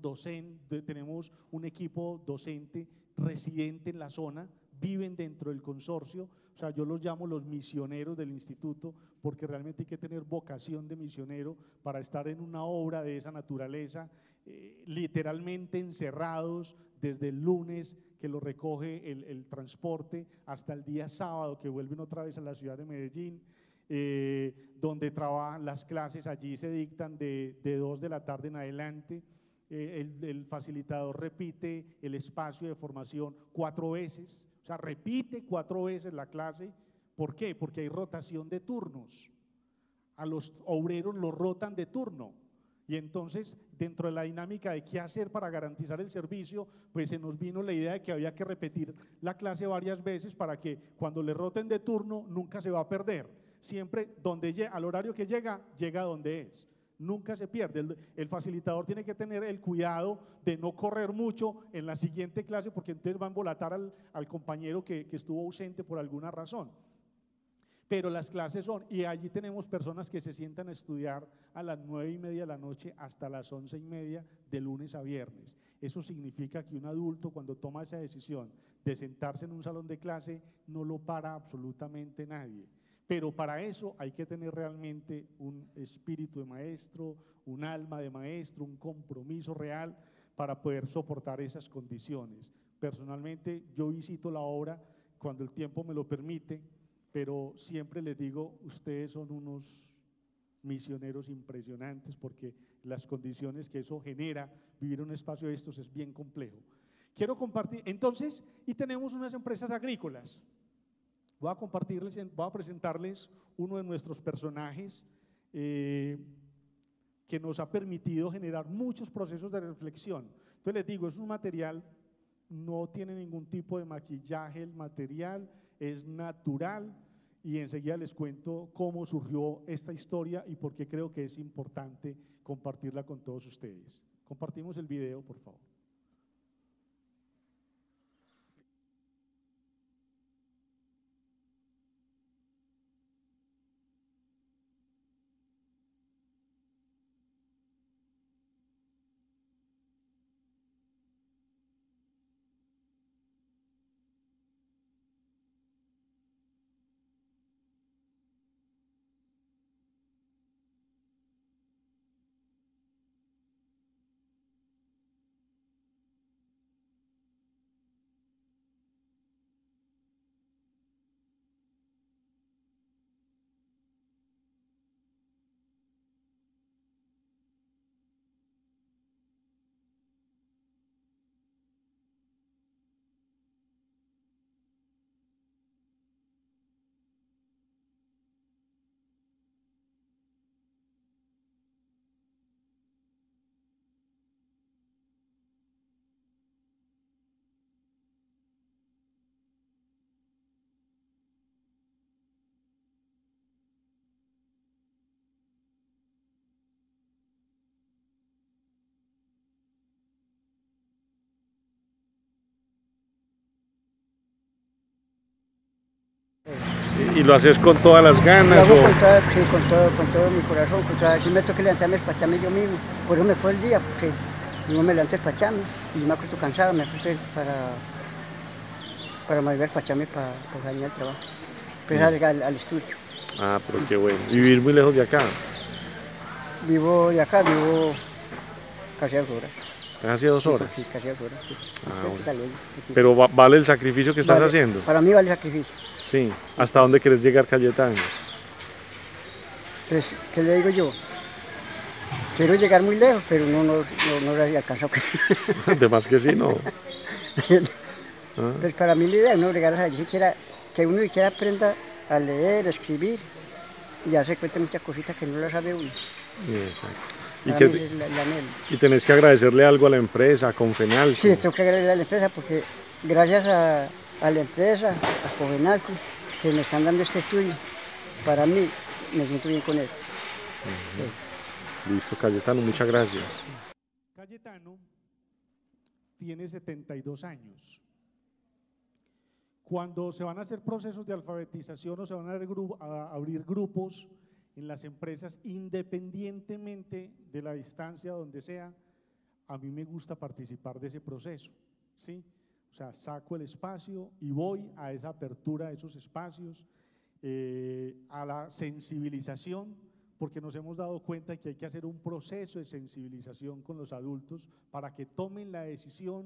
un equipo docente residente en la zona, viven dentro del consorcio. O sea, yo los llamo los misioneros del instituto, porque realmente hay que tener vocación de misionero para estar en una obra de esa naturaleza, literalmente encerrados desde el lunes que lo recoge el transporte, hasta el día sábado que vuelven otra vez a la ciudad de Medellín, donde trabajan las clases, allí se dictan de 2 de la tarde en adelante. El facilitador repite el espacio de formación 4 veces, o sea, repite 4 veces la clase. ¿Por qué? Porque hay rotación de turnos. A los obreros los rotan de turno. Y entonces, dentro de la dinámica de qué hacer para garantizar el servicio, pues se nos vino la idea de que había que repetir la clase varias veces para que cuando le roten de turno nunca se va a perder. Siempre al horario que llega, llega donde es. Nunca se pierde. El facilitador tiene que tener el cuidado de no correr mucho en la siguiente clase, porque entonces va a embolatar al compañero que estuvo ausente por alguna razón. Pero las clases son, y allí tenemos personas que se sientan a estudiar a las 9:30 de la noche hasta las 11:30 de lunes a viernes. Eso significa que un adulto, cuando toma esa decisión de sentarse en un salón de clase, no lo para absolutamente nadie. Pero para eso hay que tener realmente un espíritu de maestro, un alma de maestro, un compromiso real para poder soportar esas condiciones. Personalmente yo visito la obra cuando el tiempo me lo permite, pero siempre les digo, ustedes son unos misioneros impresionantes, porque las condiciones que eso genera, vivir un espacio de estos es bien complejo. Quiero compartir, entonces, y tenemos unas empresas agrícolas. Voy a presentarles uno de nuestros personajes que nos ha permitido generar muchos procesos de reflexión. Entonces les digo, es un material, no tiene ningún tipo de maquillaje, el material es natural, y enseguida les cuento cómo surgió esta historia y por qué creo que es importante compartirla con todos ustedes. Compartimos el video, por favor. ¿Y lo haces con todas las ganas? Lo hago con todo mi corazón. Si me toca levantarme el pachame yo mismo, por eso me fue el día, porque yo me levanto el pachame y yo me acuesto cansado, me acuesto para mover el pachame para salir al trabajo, para al estudio. Ah, pero qué bueno. ¿Vivir muy lejos de acá? Vivo de acá, vivo casi a 2 horas. ¿Casi 2 horas? Sí, casi a 2 horas. Sí. Ah, bueno. Pero ¿vale el sacrificio que estás haciendo? Para mí vale el sacrificio. Sí. ¿Hasta dónde querés llegar, Cayetano? Pues, ¿qué le digo yo? Quiero llegar muy lejos, pero no lo había alcanzado. De más que sí, no. Pues para mí la idea es no llegar a que uno siquiera aprenda a leer, a escribir, y ya se cuenta muchas cositas que no las sabe uno. Exacto. ¿Y tenés que agradecerle algo a la empresa, a Confenalco? Sí, tengo que agradecerle a la empresa porque gracias a la empresa, a Confenalco, que me están dando este estudio, para mí me siento bien con eso. Sí. Listo, Cayetano, muchas gracias. Cayetano tiene 72 años. Cuando se van a hacer procesos de alfabetización o se van a abrir grupos en las empresas, independientemente de la distancia donde sea, a mí me gusta participar de ese proceso, ¿sí? O sea, saco el espacio y voy a esa apertura de esos espacios, a la sensibilización, porque nos hemos dado cuenta que hay que hacer un proceso de sensibilización con los adultos para que tomen la decisión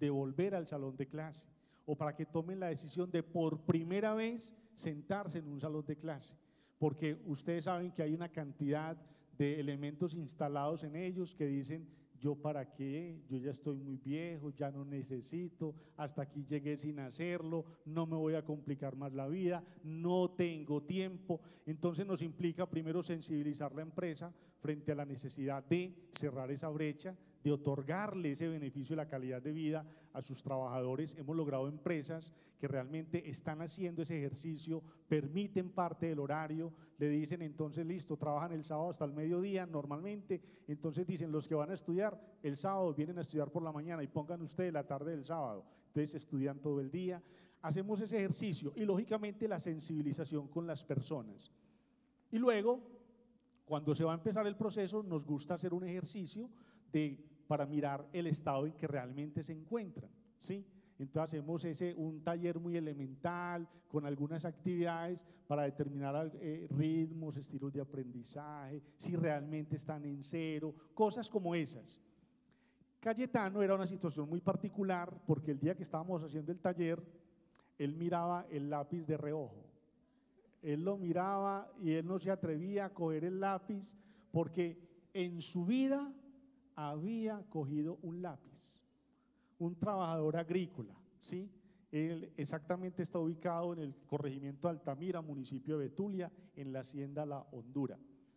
de volver al salón de clase, o para que tomen la decisión de por primera vez sentarse en un salón de clase, porque ustedes saben que hay una cantidad de elementos instalados en ellos que dicen: yo para qué, yo ya estoy muy viejo, ya no necesito, hasta aquí llegué sin hacerlo, no me voy a complicar más la vida, no tengo tiempo. Entonces nos implica primero sensibilizar la empresa frente a la necesidad de cerrar esa brecha, de otorgarle ese beneficio de la calidad de vida a sus trabajadores. Hemos logrado empresas que realmente están haciendo ese ejercicio, permiten parte del horario, le dicen entonces listo, trabajan el sábado hasta el mediodía normalmente, entonces dicen los que van a estudiar el sábado vienen a estudiar por la mañana y pongan ustedes la tarde del sábado, entonces estudian todo el día. Hacemos ese ejercicio y lógicamente la sensibilización con las personas. Y luego, cuando se va a empezar el proceso, nos gusta hacer un ejercicio para mirar el estado en que realmente se encuentran, ¿sí? Entonces hacemos un taller muy elemental con algunas actividades para determinar ritmos, estilos de aprendizaje, si realmente están en cero, cosas como esas. Cayetano era una situación muy particular porque el día que estábamos haciendo el taller, él miraba el lápiz de reojo. Él lo miraba y él no se atrevía a coger el lápiz porque en su vida había cogido un lápiz. Un trabajador agrícola, ¿sí? Él exactamente está ubicado en el corregimiento de Altamira, municipio de Betulia, en la hacienda La Hondura.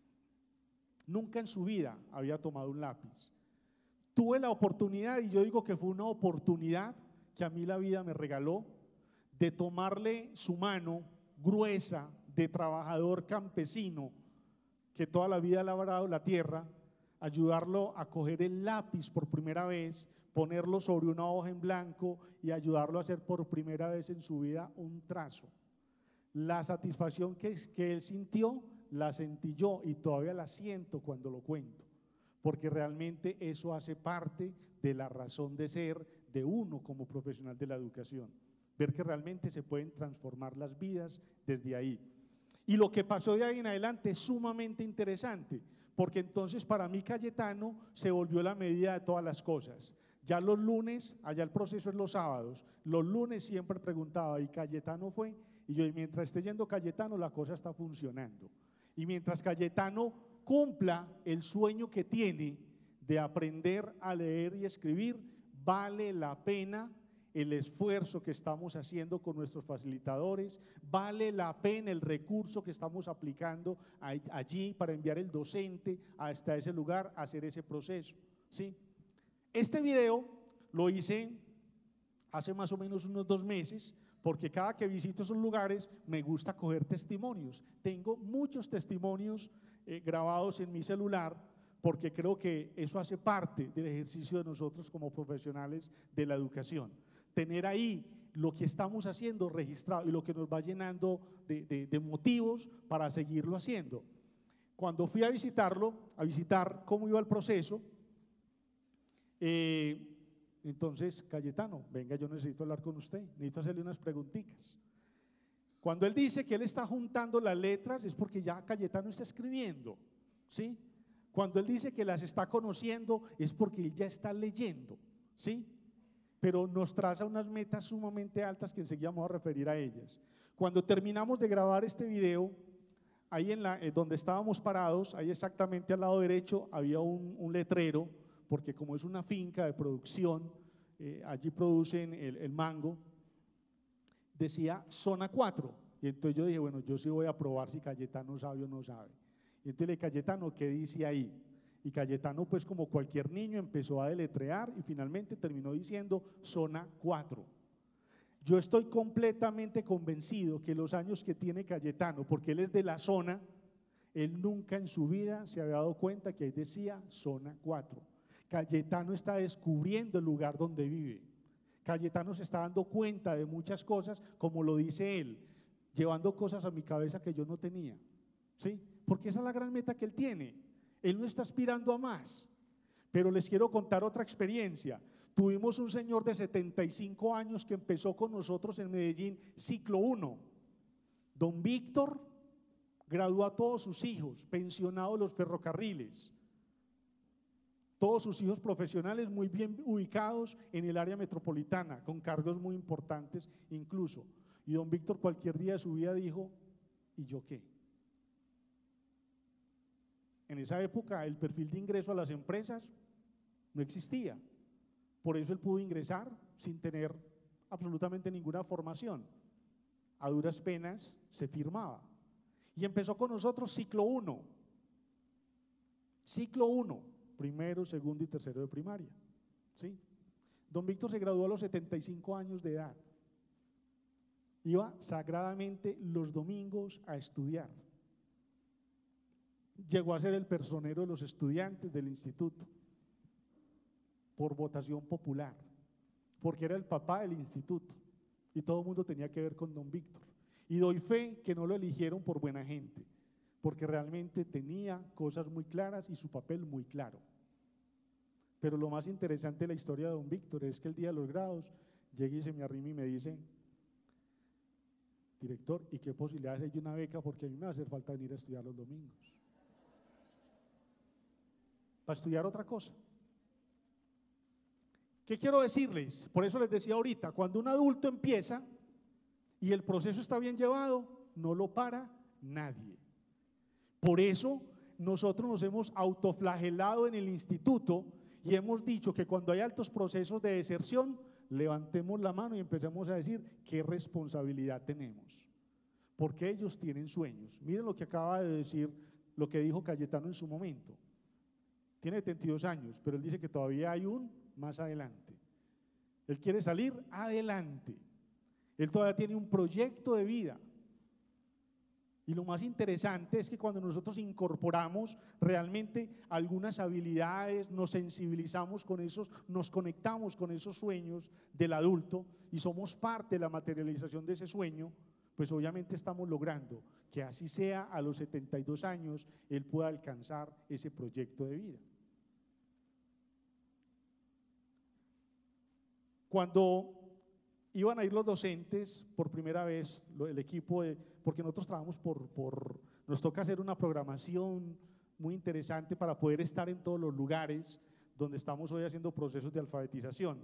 Nunca en su vida había tomado un lápiz. Tuve la oportunidad, y yo digo que fue una oportunidad que a mí la vida me regaló, de tomarle su mano gruesa de trabajador campesino que toda la vida ha labrado la tierra, ayudarlo a coger el lápiz por primera vez, ponerlo sobre una hoja en blanco y ayudarlo a hacer por primera vez en su vida un trazo. La satisfacción que él sintió, la sentí yo y todavía la siento cuando lo cuento, porque realmente eso hace parte de la razón de ser de uno como profesional de la educación, ver que realmente se pueden transformar las vidas desde ahí. Y lo que pasó de ahí en adelante es sumamente interesante, porque entonces para mí Cayetano se volvió la medida de todas las cosas. Ya los lunes, allá el proceso es los sábados, los lunes siempre preguntaba: ¿y Cayetano fue? Y yo, mientras esté yendo Cayetano, la cosa está funcionando. Y mientras Cayetano cumpla el sueño que tiene de aprender a leer y escribir, vale la pena el esfuerzo que estamos haciendo con nuestros facilitadores, vale la pena el recurso que estamos aplicando allí para enviar el docente hasta ese lugar a hacer ese proceso, ¿sí? Este video lo hice hace más o menos unos 2 meses, porque cada que visito esos lugares me gusta coger testimonios. Tengo muchos testimonios grabados en mi celular, porque creo que eso hace parte del ejercicio de nosotros como profesionales de la educación. Tener ahí lo que estamos haciendo registrado y lo que nos va llenando de motivos para seguirlo haciendo. Cuando fui a visitarlo, a visitar cómo iba el proceso, entonces: Cayetano, venga, yo necesito hablar con usted, necesito hacerle unas preguntitas. Cuando él dice que él está juntando las letras es porque ya Cayetano está escribiendo, ¿sí? Cuando él dice que las está conociendo es porque él ya está leyendo, ¿sí? Pero nos traza unas metas sumamente altas que enseguida vamos a referir a ellas. Cuando terminamos de grabar este video, ahí donde estábamos parados, ahí exactamente al lado derecho había un letrero, porque como es una finca de producción, allí producen el mango, decía zona 4, y entonces yo dije, bueno, yo sí voy a probar si Cayetano sabe o no sabe. Y entonces le dije: Cayetano, ¿qué dice ahí? Y Cayetano, pues como cualquier niño, empezó a deletrear y finalmente terminó diciendo zona 4. Yo estoy completamente convencido que los años que tiene Cayetano, porque él es de la zona, él nunca en su vida se había dado cuenta que ahí decía zona 4. Cayetano está descubriendo el lugar donde vive. Cayetano se está dando cuenta de muchas cosas, como lo dice él, llevando cosas a mi cabeza que yo no tenía, ¿sí? Porque esa es la gran meta que él tiene. Él no está aspirando a más. Pero les quiero contar otra experiencia. Tuvimos un señor de 75 años que empezó con nosotros en Medellín, ciclo 1. Don Víctor graduó a todos sus hijos, pensionado de los ferrocarriles. Todos sus hijos profesionales muy bien ubicados en el área metropolitana, con cargos muy importantes incluso. Y don Víctor cualquier día de su vida dijo, ¿y yo qué? En esa época el perfil de ingreso a las empresas no existía. Por eso él pudo ingresar sin tener absolutamente ninguna formación. A duras penas se firmaba. Y empezó con nosotros ciclo 1. Ciclo 1, primero, segundo y tercero de primaria. ¿Sí? Don Víctor se graduó a los 75 años de edad. Iba sagradamente los domingos a estudiar. Llegó a ser el personero de los estudiantes del instituto por votación popular, porque era el papá del instituto y todo el mundo tenía que ver con don Víctor. Y doy fe que no lo eligieron por buena gente, porque realmente tenía cosas muy claras y su papel muy claro. Pero lo más interesante de la historia de don Víctor es que el día de los grados llega y se me arrima y me dice, director, ¿y qué posibilidades hay de una beca? Porque a mí me va a hacer falta venir a estudiar los domingos. Para estudiar otra cosa. ¿Qué quiero decirles? Por eso les decía ahorita, cuando un adulto empieza y el proceso está bien llevado, no lo para nadie. Por eso nosotros nos hemos autoflagelado en el instituto y hemos dicho que cuando hay altos procesos de deserción, levantemos la mano y empecemos a decir qué responsabilidad tenemos. Porque ellos tienen sueños. Miren lo que acaba de decir, lo que dijo Cayetano en su momento. Tiene 72 años, pero él dice que todavía hay un más adelante. Él quiere salir adelante. Él todavía tiene un proyecto de vida. Y lo más interesante es que cuando nosotros incorporamos realmente algunas habilidades, nos sensibilizamos con esos, nos conectamos con esos sueños del adulto y somos parte de la materialización de ese sueño, pues obviamente estamos logrando que así sea a los 72 años, él pueda alcanzar ese proyecto de vida. Cuando iban a ir los docentes por primera vez, el equipo, porque nosotros trabajamos nos toca hacer una programación muy interesante para poder estar en todos los lugares donde estamos hoy haciendo procesos de alfabetización.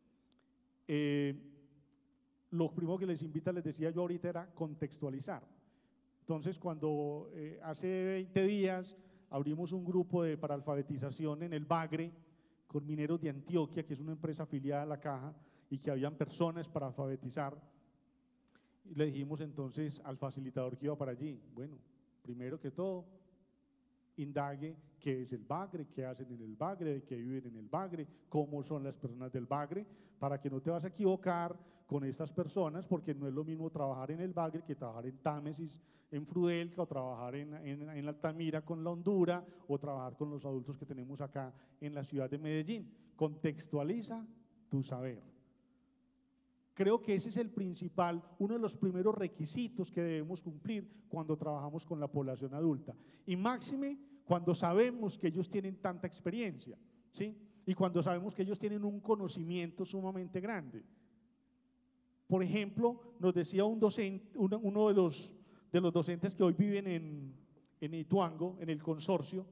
Lo primero que les invita, les decía yo ahorita, era contextualizar. Entonces, cuando hace 20 días abrimos un grupo para alfabetización en el Bagre, con Mineros de Antioquia, que es una empresa afiliada a la Caja, y que habían personas para alfabetizar, y le dijimos entonces al facilitador que iba para allí, bueno, primero que todo, indague qué es el Bagre, qué hacen en el Bagre, de qué viven en el Bagre, cómo son las personas del Bagre, para que no te vas a equivocar con estas personas, porque no es lo mismo trabajar en el Bagre que trabajar en Támesis, en Frudelca, o trabajar en Altamira con la Hondura, o trabajar con los adultos que tenemos acá en la ciudad de Medellín. Contextualiza tu saber. Creo que ese es el principal, uno de los primeros requisitos que debemos cumplir cuando trabajamos con la población adulta. Y máxime cuando sabemos que ellos tienen tanta experiencia, ¿sí? Y cuando sabemos que ellos tienen un conocimiento sumamente grande. Por ejemplo, nos decía un docente, uno de los docentes que hoy viven en Ituango, en el consorcio,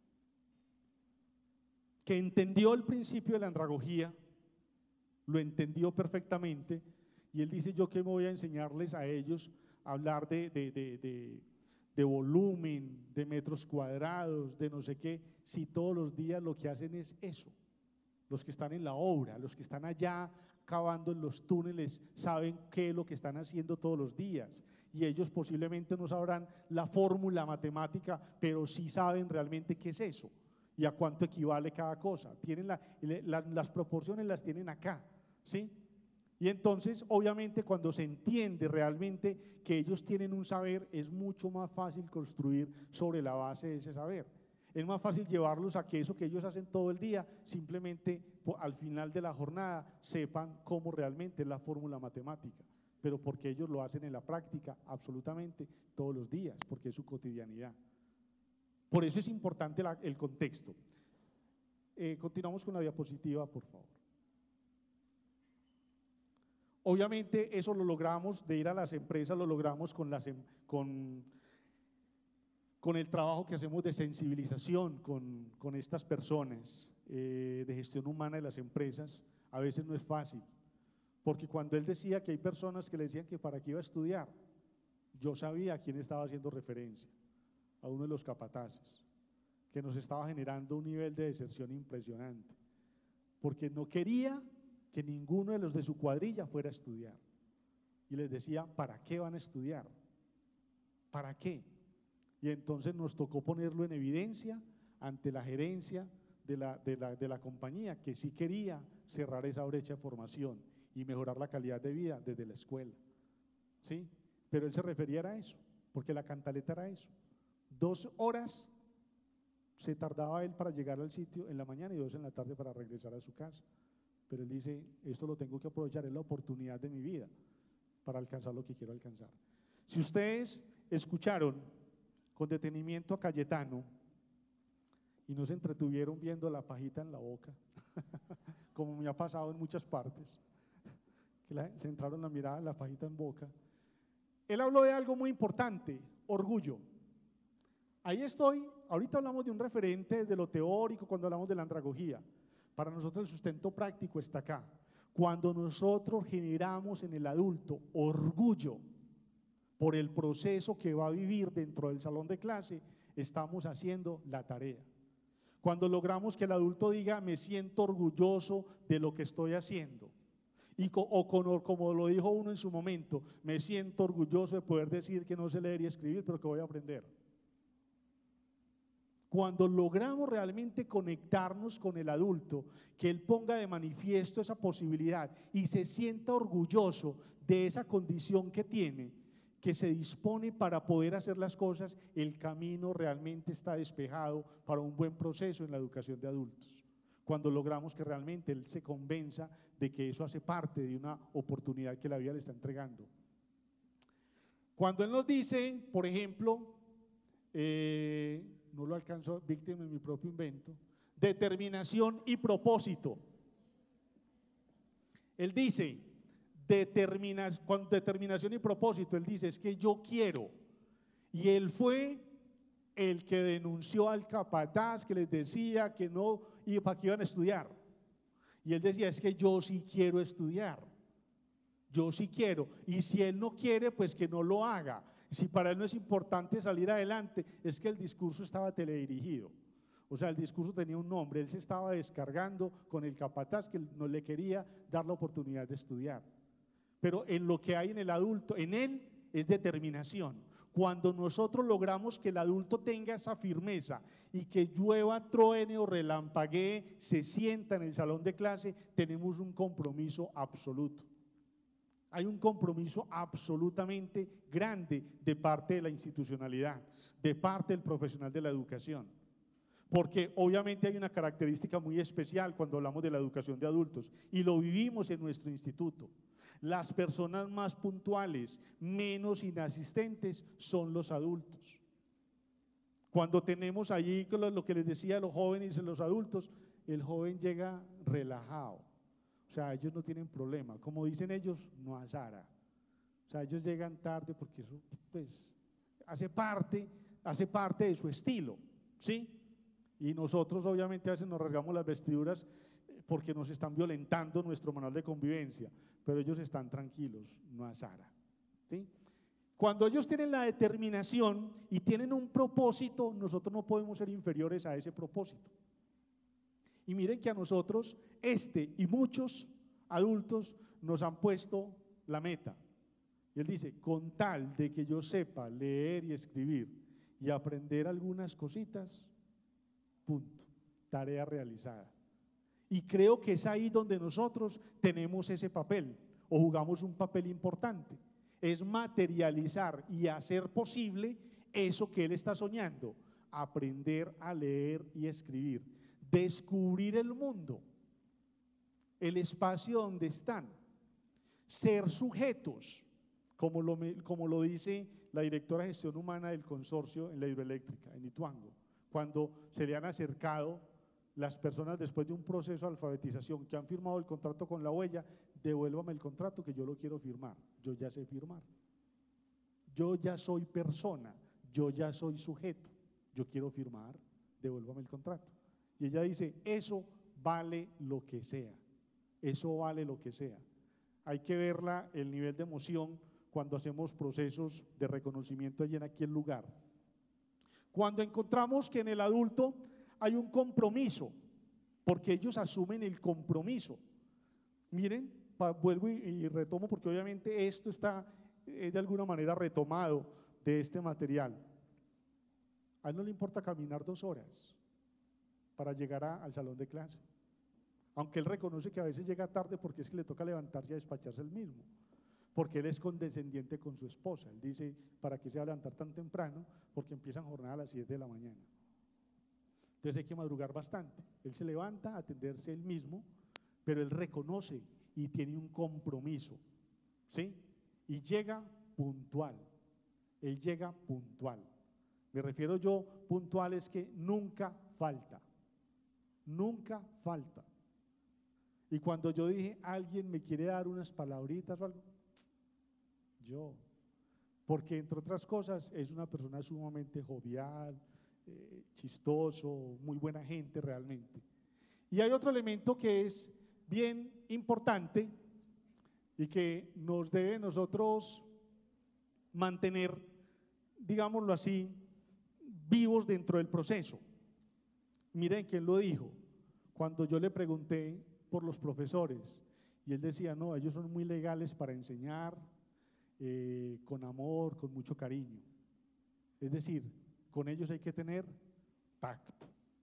que entendió el principio de la andragogía, lo entendió perfectamente, y él dice, yo que me voy a enseñarles a ellos a hablar de volumen, de metros cuadrados, de no sé qué, si todos los días lo que hacen es eso. Los que están en la obra, los que están allá cavando en los túneles, saben qué es lo que están haciendo todos los días, y ellos posiblemente no sabrán la fórmula matemática, pero sí saben realmente qué es eso y a cuánto equivale cada cosa. Tienen las proporciones las tienen acá, ¿sí? Y entonces, obviamente, cuando se entiende realmente que ellos tienen un saber, es mucho más fácil construir sobre la base de ese saber. Es más fácil llevarlos a que eso que ellos hacen todo el día, simplemente al final de la jornada sepan cómo realmente es la fórmula matemática, pero porque ellos lo hacen en la práctica absolutamente todos los días, porque es su cotidianidad. Por eso es importante el contexto. Continuamos con la diapositiva, por favor. Obviamente eso lo logramos, de ir a las empresas, lo logramos con el trabajo que hacemos de sensibilización con estas personas. de gestión humana de las empresas, a veces no es fácil, porque cuando él decía que hay personas que le decían que para qué iba a estudiar, yo sabía a quién estaba haciendo referencia, a uno de los capataces, que nos estaba generando un nivel de deserción impresionante, porque no quería que ninguno de los de su cuadrilla fuera a estudiar. Y les decía, ¿para qué van a estudiar? ¿Para qué? Y entonces nos tocó ponerlo en evidencia ante la gerencia de la compañía, que sí quería cerrar esa brecha de formación y mejorar la calidad de vida desde la escuela, ¿sí? Pero él se refería a eso, porque la cantaleta era eso. 2 horas se tardaba él para llegar al sitio en la mañana y 2 en la tarde para regresar a su casa. Pero él dice, esto lo tengo que aprovechar, es la oportunidad de mi vida para alcanzar lo que quiero alcanzar. Si ustedes escucharon con detenimiento a Cayetano y no se entretuvieron viendo la pajita en la boca, como me ha pasado en muchas partes, que se entraron a mirar la pajita en boca, él habló de algo muy importante, orgullo. Ahí estoy, ahorita hablamos de un referente de lo teórico cuando hablamos de la andragogía. Para nosotros el sustento práctico está acá. Cuando nosotros generamos en el adulto orgullo por el proceso que va a vivir dentro del salón de clase, estamos haciendo la tarea. Cuando logramos que el adulto diga, me siento orgulloso de lo que estoy haciendo, como lo dijo uno en su momento, me siento orgulloso de poder decir que no sé leer y escribir, pero que voy a aprender. Cuando logramos realmente conectarnos con el adulto, que él ponga de manifiesto esa posibilidad y se sienta orgulloso de esa condición que tiene, que se dispone para poder hacer las cosas, el camino realmente está despejado para un buen proceso en la educación de adultos. Cuando logramos que realmente él se convenza de que eso hace parte de una oportunidad que la vida le está entregando. Cuando él nos dice, por ejemplo, no lo alcanzo, víctima de mi propio invento, determinación y propósito. Él dice, con determinación y propósito, él dice, es que yo quiero. Y él fue el que denunció al capataz que les decía que no, y para qué iban a estudiar. Y él decía, es que yo sí quiero estudiar, yo sí quiero. Y si él no quiere, pues que no lo haga. Si para él no es importante salir adelante, es que el discurso estaba teledirigido. O sea, el discurso tenía un nombre, él se estaba descargando con el capataz que no le quería dar la oportunidad de estudiar. Pero en lo que hay en el adulto, en él es determinación. Cuando nosotros logramos que el adulto tenga esa firmeza y que llueva, truene o relampaguee, se sienta en el salón de clase, tenemos un compromiso absoluto. Hay un compromiso absolutamente grande de parte de la institucionalidad, de parte del profesional de la educación. Porque obviamente hay una característica muy especial cuando hablamos de la educación de adultos y lo vivimos en nuestro instituto. Las personas más puntuales, menos inasistentes, son los adultos. Cuando tenemos allí lo que les decía a los jóvenes y a los adultos, el joven llega relajado. O sea, ellos no tienen problema. Como dicen ellos, no azara. O sea, ellos llegan tarde porque eso pues, hace parte de su estilo, ¿sí? Y nosotros obviamente a veces nos rasgamos las vestiduras porque nos están violentando nuestro manual de convivencia, pero ellos están tranquilos, no azara, ¿sí? Cuando ellos tienen la determinación y tienen un propósito, nosotros no podemos ser inferiores a ese propósito. Y miren que a nosotros, y muchos adultos nos han puesto la meta. Y él dice, con tal de que yo sepa leer y escribir y aprender algunas cositas, punto, tarea realizada. Y creo que es ahí donde nosotros tenemos ese papel, o jugamos un papel importante, es materializar y hacer posible eso que él está soñando, aprender a leer y escribir. Descubrir el mundo, el espacio donde están, ser sujetos, como lo dice la directora de gestión humana del consorcio en la hidroeléctrica, en Ituango, cuando se le han acercado las personas después de un proceso de alfabetización que han firmado el contrato con la huella, devuélvame el contrato que yo lo quiero firmar, yo ya sé firmar, yo ya soy persona, yo ya soy sujeto, yo quiero firmar, devuélvame el contrato. Y ella dice, eso vale lo que sea. Eso vale lo que sea. Hay que verla, el nivel de emoción cuando hacemos procesos de reconocimiento allí en aquel lugar. Cuando encontramos que en el adulto hay un compromiso, porque ellos asumen el compromiso. Miren, vuelvo y retomo, porque obviamente esto está de alguna manera retomado de este material. A él no le importa caminar 2 horas para llegar al salón de clase, aunque él reconoce que a veces llega tarde porque es que le toca levantarse a despacharse él mismo, porque él es condescendiente con su esposa. Él dice, ¿para qué se va a levantar tan temprano? Porque empiezan jornada a las 7 de la mañana. Entonces hay que madrugar bastante. Él se levanta a atenderse él mismo, pero él reconoce y tiene un compromiso, ¿sí? Y llega puntual. Él llega puntual. Me refiero yo, puntual es que nunca falta. Nunca falta. Y cuando yo dije, alguien me quiere dar unas palabritas o algo, yo, porque entre otras cosas es una persona sumamente jovial, chistoso, muy buena gente realmente. Y hay otro elemento que es bien importante y que nos debe nosotros mantener, digámoslo así, vivos dentro del proceso. Miren quién lo dijo. Cuando yo le pregunté por los profesores y él decía, no, ellos son muy legales para enseñar, con amor, con mucho cariño. Es decir, con ellos hay que tener tacto.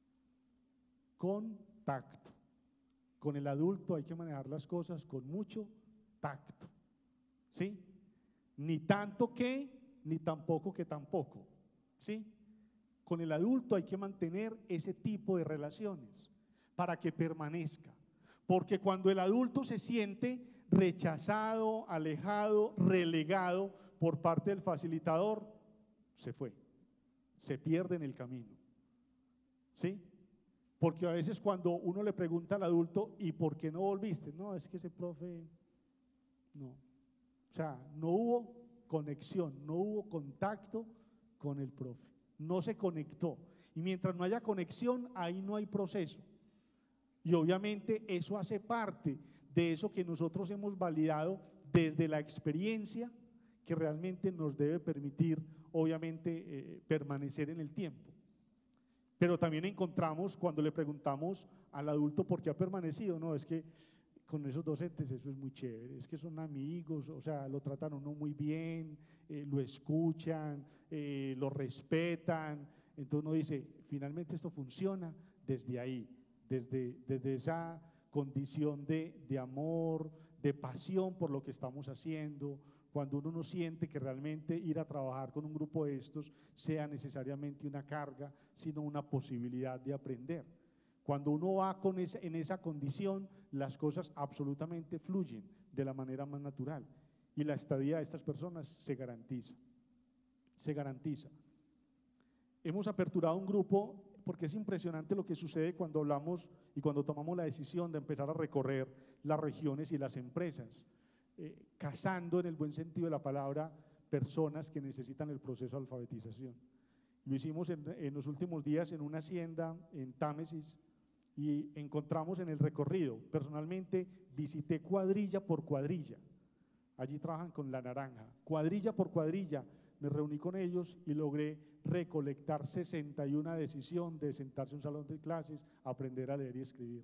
Con tacto. Con el adulto hay que manejar las cosas con mucho tacto. ¿Sí? Ni tanto que, ni tampoco que tampoco. ¿Sí? Con el adulto hay que mantener ese tipo de relaciones para que permanezca. Porque cuando el adulto se siente rechazado, alejado, relegado por parte del facilitador, se fue, se pierde en el camino. ¿Sí? Porque a veces cuando uno le pregunta al adulto, ¿y por qué no volviste? No, es que ese profe, no. O sea, no hubo conexión, no hubo contacto con el profe, no se conectó. Y mientras no haya conexión, ahí no hay proceso. Y obviamente eso hace parte de eso que nosotros hemos validado desde la experiencia, que realmente nos debe permitir, obviamente, permanecer en el tiempo. Pero también encontramos, cuando le preguntamos al adulto por qué ha permanecido, no, es que con esos docentes eso es muy chévere, es que son amigos, o sea, lo tratan a uno muy bien, lo escuchan, lo respetan. Entonces uno dice, finalmente esto funciona desde ahí, desde esa condición de amor, de pasión por lo que estamos haciendo, cuando uno no siente que realmente ir a trabajar con un grupo de estos sea necesariamente una carga, sino una posibilidad de aprender. Cuando uno va en esa condición, las cosas absolutamente fluyen de la manera más natural y la estadía de estas personas se garantiza. Se garantiza. Hemos aperturado un grupo porque es impresionante lo que sucede cuando hablamos y cuando tomamos la decisión de empezar a recorrer las regiones y las empresas, cazando en el buen sentido de la palabra personas que necesitan el proceso de alfabetización. Lo hicimos en los últimos días en una hacienda en Támesis y encontramos en el recorrido, personalmente visité cuadrilla por cuadrilla, allí trabajan con la naranja, cuadrilla por cuadrilla, me reuní con ellos y logré recolectar 61 decisión de sentarse en un salón de clases, aprender a leer y escribir.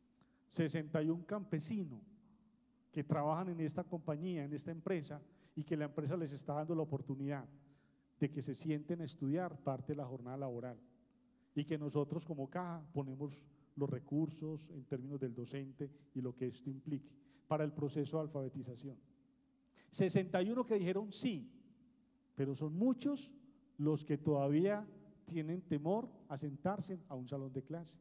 61 campesinos que trabajan en esta compañía, en esta empresa, y que la empresa les está dando la oportunidad de que se sienten a estudiar parte de la jornada laboral y que nosotros como caja ponemos los recursos en términos del docente y lo que esto implique para el proceso de alfabetización. 61 que dijeron sí, pero son muchos los que todavía tienen temor a sentarse a un salón de clase.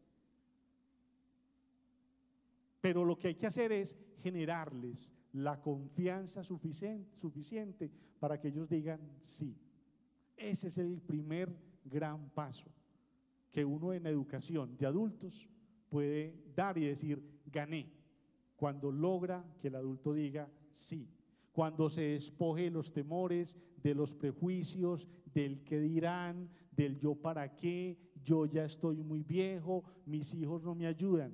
Pero lo que hay que hacer es generarles la confianza suficiente para que ellos digan sí. Ese es el primer gran paso que uno en educación de adultos puede dar y decir, gané, cuando logra que el adulto diga sí, cuando se despoje los temores, de los prejuicios, del qué dirán, del yo para qué, yo ya estoy muy viejo, mis hijos no me ayudan.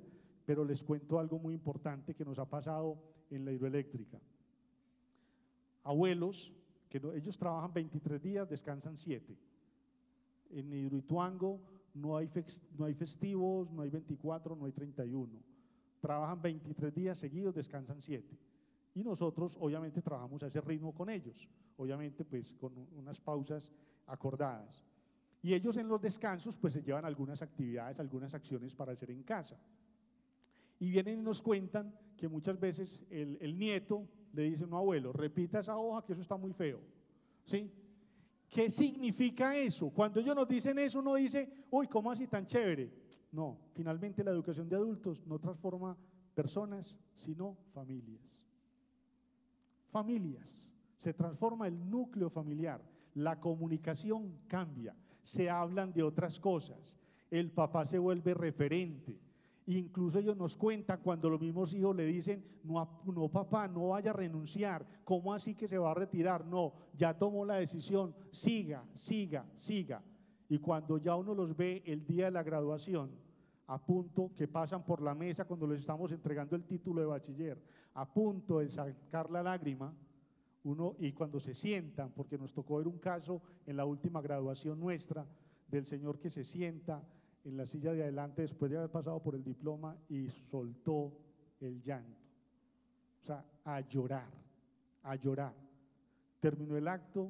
pero les cuento algo muy importante que nos ha pasado en la hidroeléctrica. Abuelos, ellos trabajan 23 días, descansan 7. En Hidroituango no hay festivos, no hay 24, no hay 31. Trabajan 23 días seguidos, descansan 7. Y nosotros obviamente trabajamos a ese ritmo con ellos, obviamente pues con unas pausas acordadas. Y ellos en los descansos pues se llevan algunas actividades, algunas acciones para hacer en casa. Y vienen y nos cuentan que muchas veces el nieto le dice: no, abuelo, repita esa hoja que eso está muy feo, ¿sí? ¿Qué significa eso? Cuando ellos nos dicen eso, uno dice: uy, ¿cómo así tan chévere? No, finalmente la educación de adultos no transforma personas, sino familias. Familias, se transforma el núcleo familiar, la comunicación cambia, se hablan de otras cosas, el papá se vuelve referente. Incluso ellos nos cuentan cuando los mismos hijos le dicen: no papá, no vaya a renunciar, ¿cómo así que se va a retirar? No, ya tomó la decisión, siga, siga, siga. Y cuando ya uno los ve el día de la graduación, a punto que pasan por la mesa cuando les estamos entregando el título de bachiller, a punto de sacar la lágrima, y cuando se sientan, porque nos tocó ver un caso en la última graduación nuestra, del señor que se sienta en la silla de adelante después de haber pasado por el diploma y soltó el llanto. O sea, a llorar, a llorar. Terminó el acto,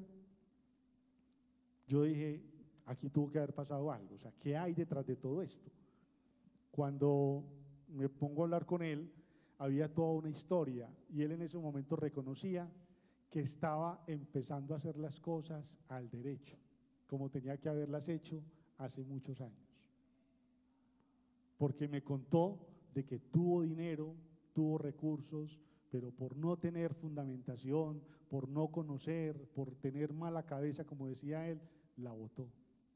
yo dije: aquí tuvo que haber pasado algo, o sea, ¿qué hay detrás de todo esto? Cuando me pongo a hablar con él, había toda una historia y él en ese momento reconocía que estaba empezando a hacer las cosas al derecho, como tenía que haberlas hecho hace muchos años. Porque me contó de que tuvo dinero, tuvo recursos, pero por no tener fundamentación, por no conocer, por tener mala cabeza, como decía él, la botó.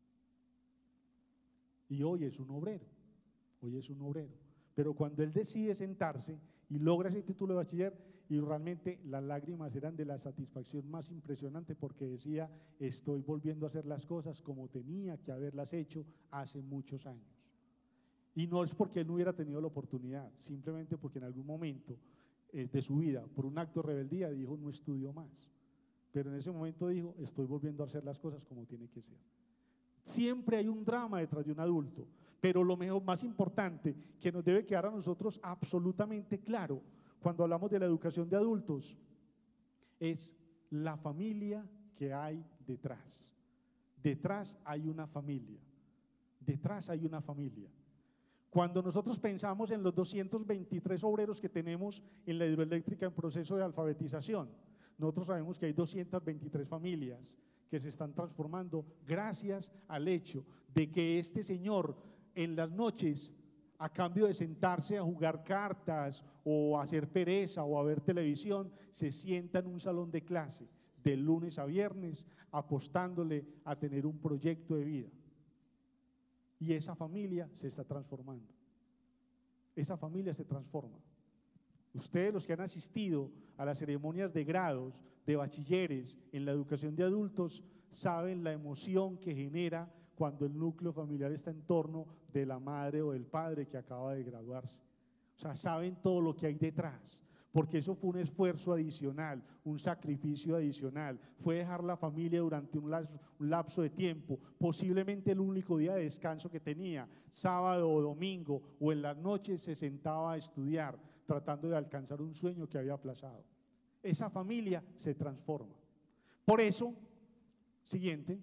Y hoy es un obrero, hoy es un obrero. Pero cuando él decide sentarse y logra ese título de bachiller, y realmente las lágrimas eran de la satisfacción más impresionante, porque decía: estoy volviendo a hacer las cosas como tenía que haberlas hecho hace muchos años. Y no es porque él no hubiera tenido la oportunidad, simplemente porque en algún momento de su vida, por un acto de rebeldía, dijo: no estudio más. Pero en ese momento dijo: estoy volviendo a hacer las cosas como tiene que ser. Siempre hay un drama detrás de un adulto, pero lo mejor, más importante, que nos debe quedar a nosotros absolutamente claro cuando hablamos de la educación de adultos, es la familia que hay detrás. Detrás hay una familia, detrás hay una familia. Cuando nosotros pensamos en los 223 obreros que tenemos en la hidroeléctrica en proceso de alfabetización, nosotros sabemos que hay 223 familias que se están transformando gracias al hecho de que este señor en las noches, a cambio de sentarse a jugar cartas o a hacer pereza o a ver televisión, se sienta en un salón de clase de lunes a viernes apostándole a tener un proyecto de vida. Y esa familia se está transformando. Esa familia se transforma. Ustedes, los que han asistido a las ceremonias de grados, de bachilleres en la educación de adultos, saben la emoción que genera cuando el núcleo familiar está en torno de la madre o del padre que acaba de graduarse. O sea, saben todo lo que hay detrás, porque eso fue un esfuerzo adicional, un sacrificio adicional, fue dejar la familia durante un lapso de tiempo, posiblemente el único día de descanso que tenía, sábado o domingo, o en las noches se sentaba a estudiar, tratando de alcanzar un sueño que había aplazado. Esa familia se transforma. Por eso, siguiente,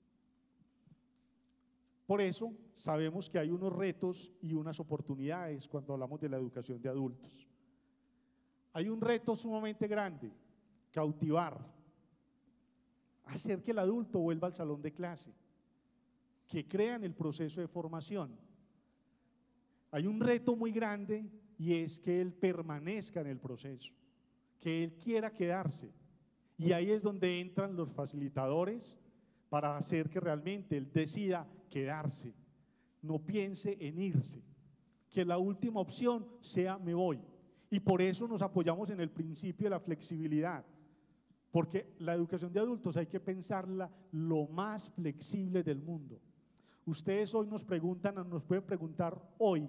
por eso sabemos que hay unos retos y unas oportunidades cuando hablamos de la educación de adultos. Hay un reto sumamente grande: cautivar, hacer que el adulto vuelva al salón de clase, que crean el proceso de formación. Hay un reto muy grande y es que él permanezca en el proceso, que él quiera quedarse. Y ahí es donde entran los facilitadores para hacer que realmente él decida quedarse, no piense en irse, que la última opción sea: me voy. Y por eso nos apoyamos en el principio de la flexibilidad, porque la educación de adultos hay que pensarla lo más flexible del mundo. Ustedes hoy nos preguntan, nos pueden preguntar hoy: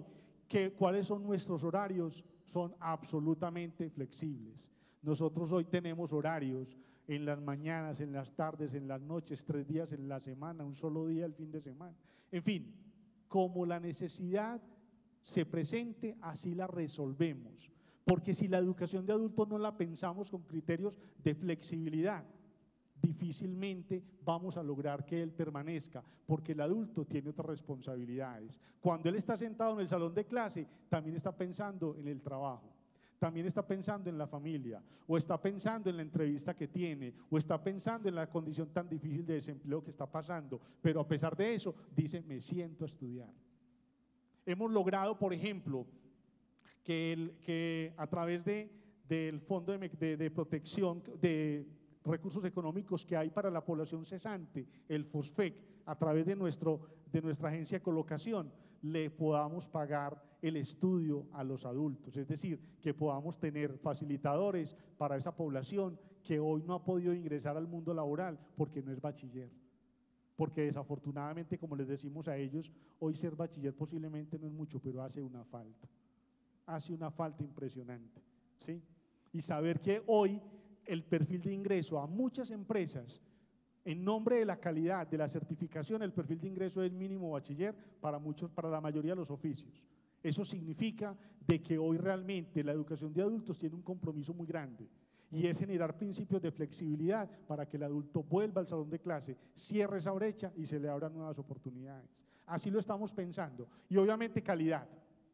¿Cuáles son nuestros horarios? Son absolutamente flexibles. Nosotros hoy tenemos horarios en las mañanas, en las tardes, en las noches, 3 días en la semana, un solo día el fin de semana. En fin, como la necesidad se presente, así la resolvemos. Porque si la educación de adultos no la pensamos con criterios de flexibilidad, difícilmente vamos a lograr que él permanezca, porque el adulto tiene otras responsabilidades. Cuando él está sentado en el salón de clase, también está pensando en el trabajo, también está pensando en la familia, o está pensando en la entrevista que tiene, o está pensando en la condición tan difícil de desempleo que está pasando, pero a pesar de eso, dice, me siento a estudiar. Hemos logrado, por ejemplo, que a través del Fondo de Protección de Recursos Económicos que hay para la población cesante, el FOSFEC, a través de nuestra agencia de colocación, le podamos pagar el estudio a los adultos, es decir, que podamos tener facilitadores para esa población que hoy no ha podido ingresar al mundo laboral porque no es bachiller. Porque desafortunadamente, como les decimos a ellos, hoy ser bachiller posiblemente no es mucho, pero hace una falta impresionante, ¿sí? Y saber que hoy el perfil de ingreso a muchas empresas, en nombre de la calidad, de la certificación, el perfil de ingreso es mínimo bachiller para la mayoría de los oficios. Eso significa de que hoy realmente la educación de adultos tiene un compromiso muy grande, y es generar principios de flexibilidad para que el adulto vuelva al salón de clase, cierre esa brecha y se le abran nuevas oportunidades. Así lo estamos pensando. Y obviamente calidad,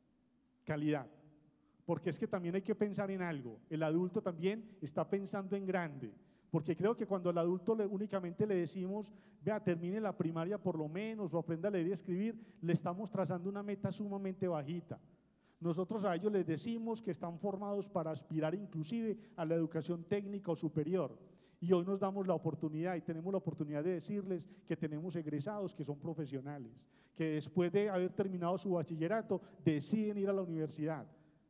porque es que también hay que pensar en algo. El adulto también está pensando en grande, porque creo que cuando al adulto únicamente le decimos, vea, termine la primaria por lo menos, o aprenda a leer y escribir, le estamos trazando una meta sumamente bajita. Nosotros a ellos les decimos que están formados para aspirar inclusive a la educación técnica o superior, y hoy nos damos la oportunidad y tenemos la oportunidad de decirles que tenemos egresados que son profesionales, que después de haber terminado su bachillerato deciden ir a la universidad,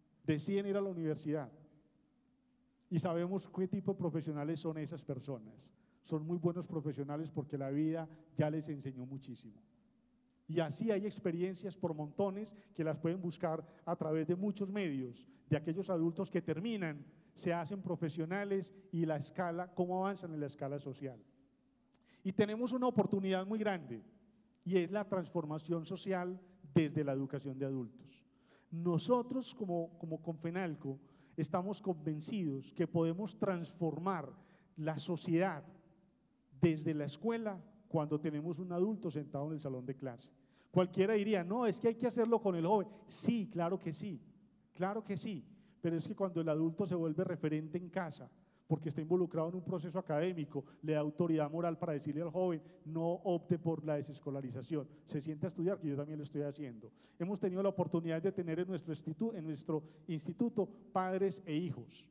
y sabemos qué tipo de profesionales son esas personas. Son muy buenos profesionales porque la vida ya les enseñó muchísimo. Y así hay experiencias por montones que las pueden buscar a través de muchos medios, de aquellos adultos que terminan, se hacen profesionales y la escala, cómo avanzan en la escala social. Y tenemos una oportunidad muy grande, y es la transformación social desde la educación de adultos. Nosotros como Confenalco estamos convencidos que podemos transformar la sociedad desde la escuela cuando tenemos un adulto sentado en el salón de clase. Cualquiera diría, no, es que hay que hacerlo con el joven. Sí, claro que sí, pero es que cuando el adulto se vuelve referente en casa, porque está involucrado en un proceso académico, le da autoridad moral para decirle al joven, no opte por la desescolarización, se siente a estudiar, que yo también lo estoy haciendo. Hemos tenido la oportunidad de tener en nuestro instituto padres e hijos,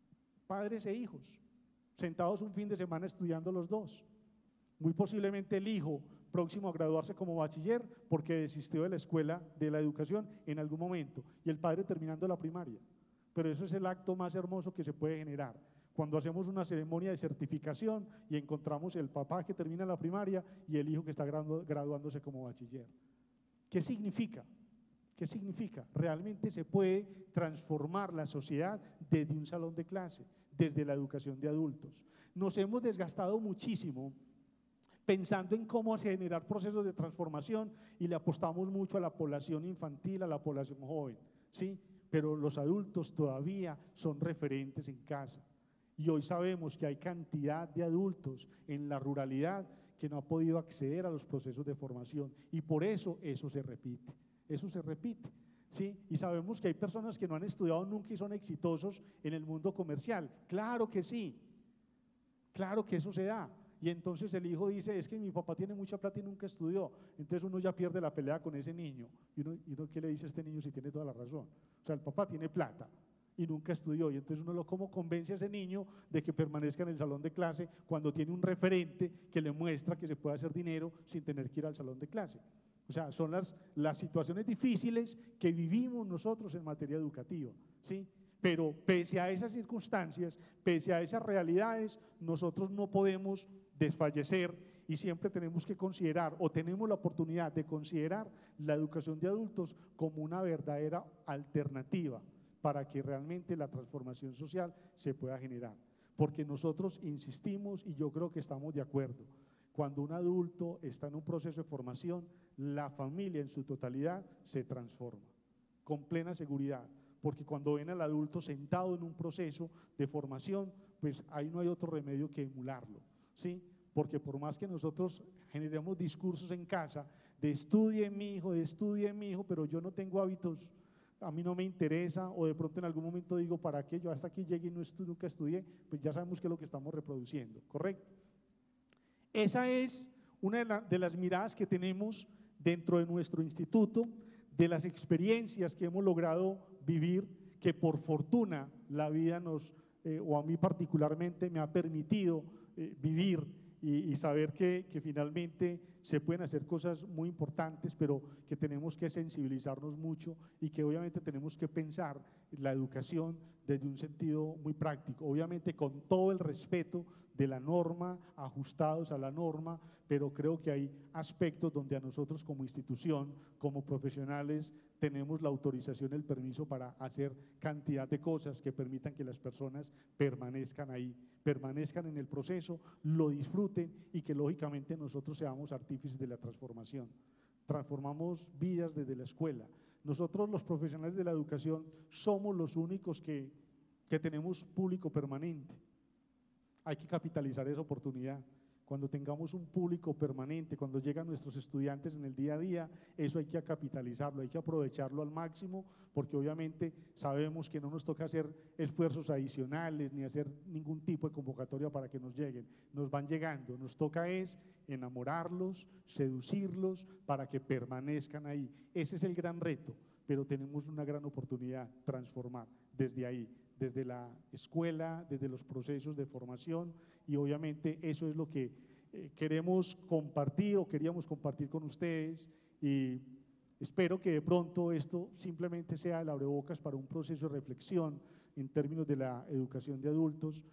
sentados un fin de semana estudiando los dos. Muy posiblemente el hijo próximo a graduarse como bachiller porque desistió de la escuela, de la educación en algún momento, y el padre terminando la primaria. Pero eso es el acto más hermoso que se puede generar, cuando hacemos una ceremonia de certificación y encontramos el papá que termina la primaria y el hijo que está graduándose como bachiller. ¿Qué significa? Realmente se puede transformar la sociedad desde un salón de clase, desde la educación de adultos. Nos hemos desgastado muchísimo pensando en cómo generar procesos de transformación y le apostamos mucho a la población infantil, a la población joven, ¿sí? Pero los adultos todavía son referentes en casa. Y hoy sabemos que hay cantidad de adultos en la ruralidad que no ha podido acceder a los procesos de formación, y por eso se repite, ¿sí? Y sabemos que hay personas que no han estudiado nunca y son exitosos en el mundo comercial. Claro que sí, claro que eso se da. Y entonces el hijo dice, es que mi papá tiene mucha plata y nunca estudió. Entonces uno ya pierde la pelea con ese niño. ¿Y uno qué le dice a este niño si tiene toda la razón? O sea, el papá tiene plata y nunca estudió, y entonces uno ¿cómo convence a ese niño de que permanezca en el salón de clase cuando tiene un referente que le muestra que se puede hacer dinero sin tener que ir al salón de clase? O sea, son las situaciones difíciles que vivimos nosotros en materia educativa, ¿sí? Pero pese a esas circunstancias, pese a esas realidades, nosotros no podemos desfallecer y siempre tenemos que considerar, o tenemos la oportunidad de considerar la educación de adultos como una verdadera alternativa para que realmente la transformación social se pueda generar. Porque nosotros insistimos, y yo creo que estamos de acuerdo, cuando un adulto está en un proceso de formación, la familia en su totalidad se transforma, con plena seguridad, porque cuando ven al adulto sentado en un proceso de formación, pues ahí no hay otro remedio que emularlo, ¿sí? Porque por más que nosotros generemos discursos en casa de estudie mi hijo, pero yo no tengo hábitos, a mí no me interesa, o de pronto en algún momento digo, ¿para qué? Yo hasta aquí llegué y nunca estudié, pues ya sabemos qué es lo que estamos reproduciendo, ¿correcto? Esa es una de las miradas que tenemos dentro de nuestro instituto, de las experiencias que hemos logrado vivir, que por fortuna la vida nos, o a mí particularmente, me ha permitido vivir y saber que finalmente se pueden hacer cosas muy importantes, pero que tenemos que sensibilizarnos mucho y que obviamente tenemos que pensar la educación desde un sentido muy práctico, obviamente con todo el respeto de la norma, ajustados a la norma, pero creo que hay aspectos donde a nosotros como institución, como profesionales, tenemos la autorización, el permiso para hacer cantidad de cosas que permitan que las personas permanezcan ahí, permanezcan en el proceso, lo disfruten y que lógicamente nosotros seamos artífices de la transformación. Transformamos vidas desde la escuela. Nosotros los profesionales de la educación somos los únicos que tenemos público permanente. Hay que capitalizar esa oportunidad. Cuando tengamos un público permanente, cuando llegan nuestros estudiantes en el día a día, eso hay que capitalizarlo, hay que aprovecharlo al máximo, porque obviamente sabemos que no nos toca hacer esfuerzos adicionales ni hacer ningún tipo de convocatoria para que nos lleguen. Nos van llegando, nos toca es enamorarlos, seducirlos para que permanezcan ahí. Ese es el gran reto, pero tenemos una gran oportunidad, transformar desde ahí, desde la escuela, desde los procesos de formación, y obviamente eso es lo que queremos compartir o queríamos compartir con ustedes, y espero que de pronto esto simplemente sea el abrebocas para un proceso de reflexión en términos de la educación de adultos.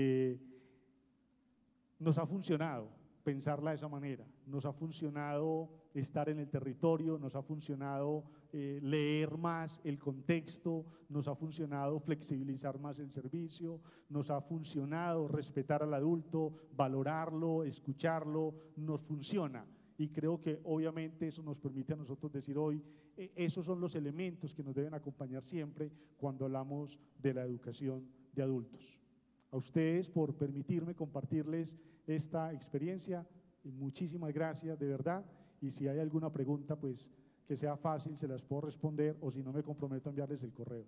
Nos ha funcionado pensarla de esa manera, nos ha funcionado estar en el territorio, nos ha funcionado leer más el contexto, nos ha funcionado flexibilizar más el servicio, nos ha funcionado respetar al adulto, valorarlo, escucharlo, nos funciona. Y creo que obviamente eso nos permite a nosotros decir hoy, esos son los elementos que nos deben acompañar siempre cuando hablamos de la educación de adultos. A ustedes por permitirme compartirles esta experiencia, y muchísimas gracias de verdad, y si hay alguna pregunta pues que sea fácil se las puedo responder, o si no me comprometo a enviarles el correo.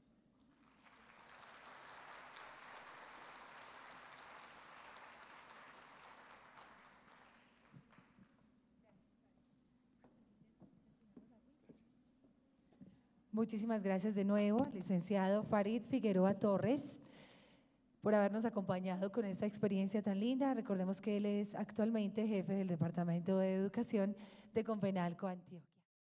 Muchísimas gracias de nuevo al licenciado Farid Figueroa Torres por habernos acompañado con esta experiencia tan linda. Recordemos que él es actualmente jefe del Departamento de Educación de Confenalco Antioquia.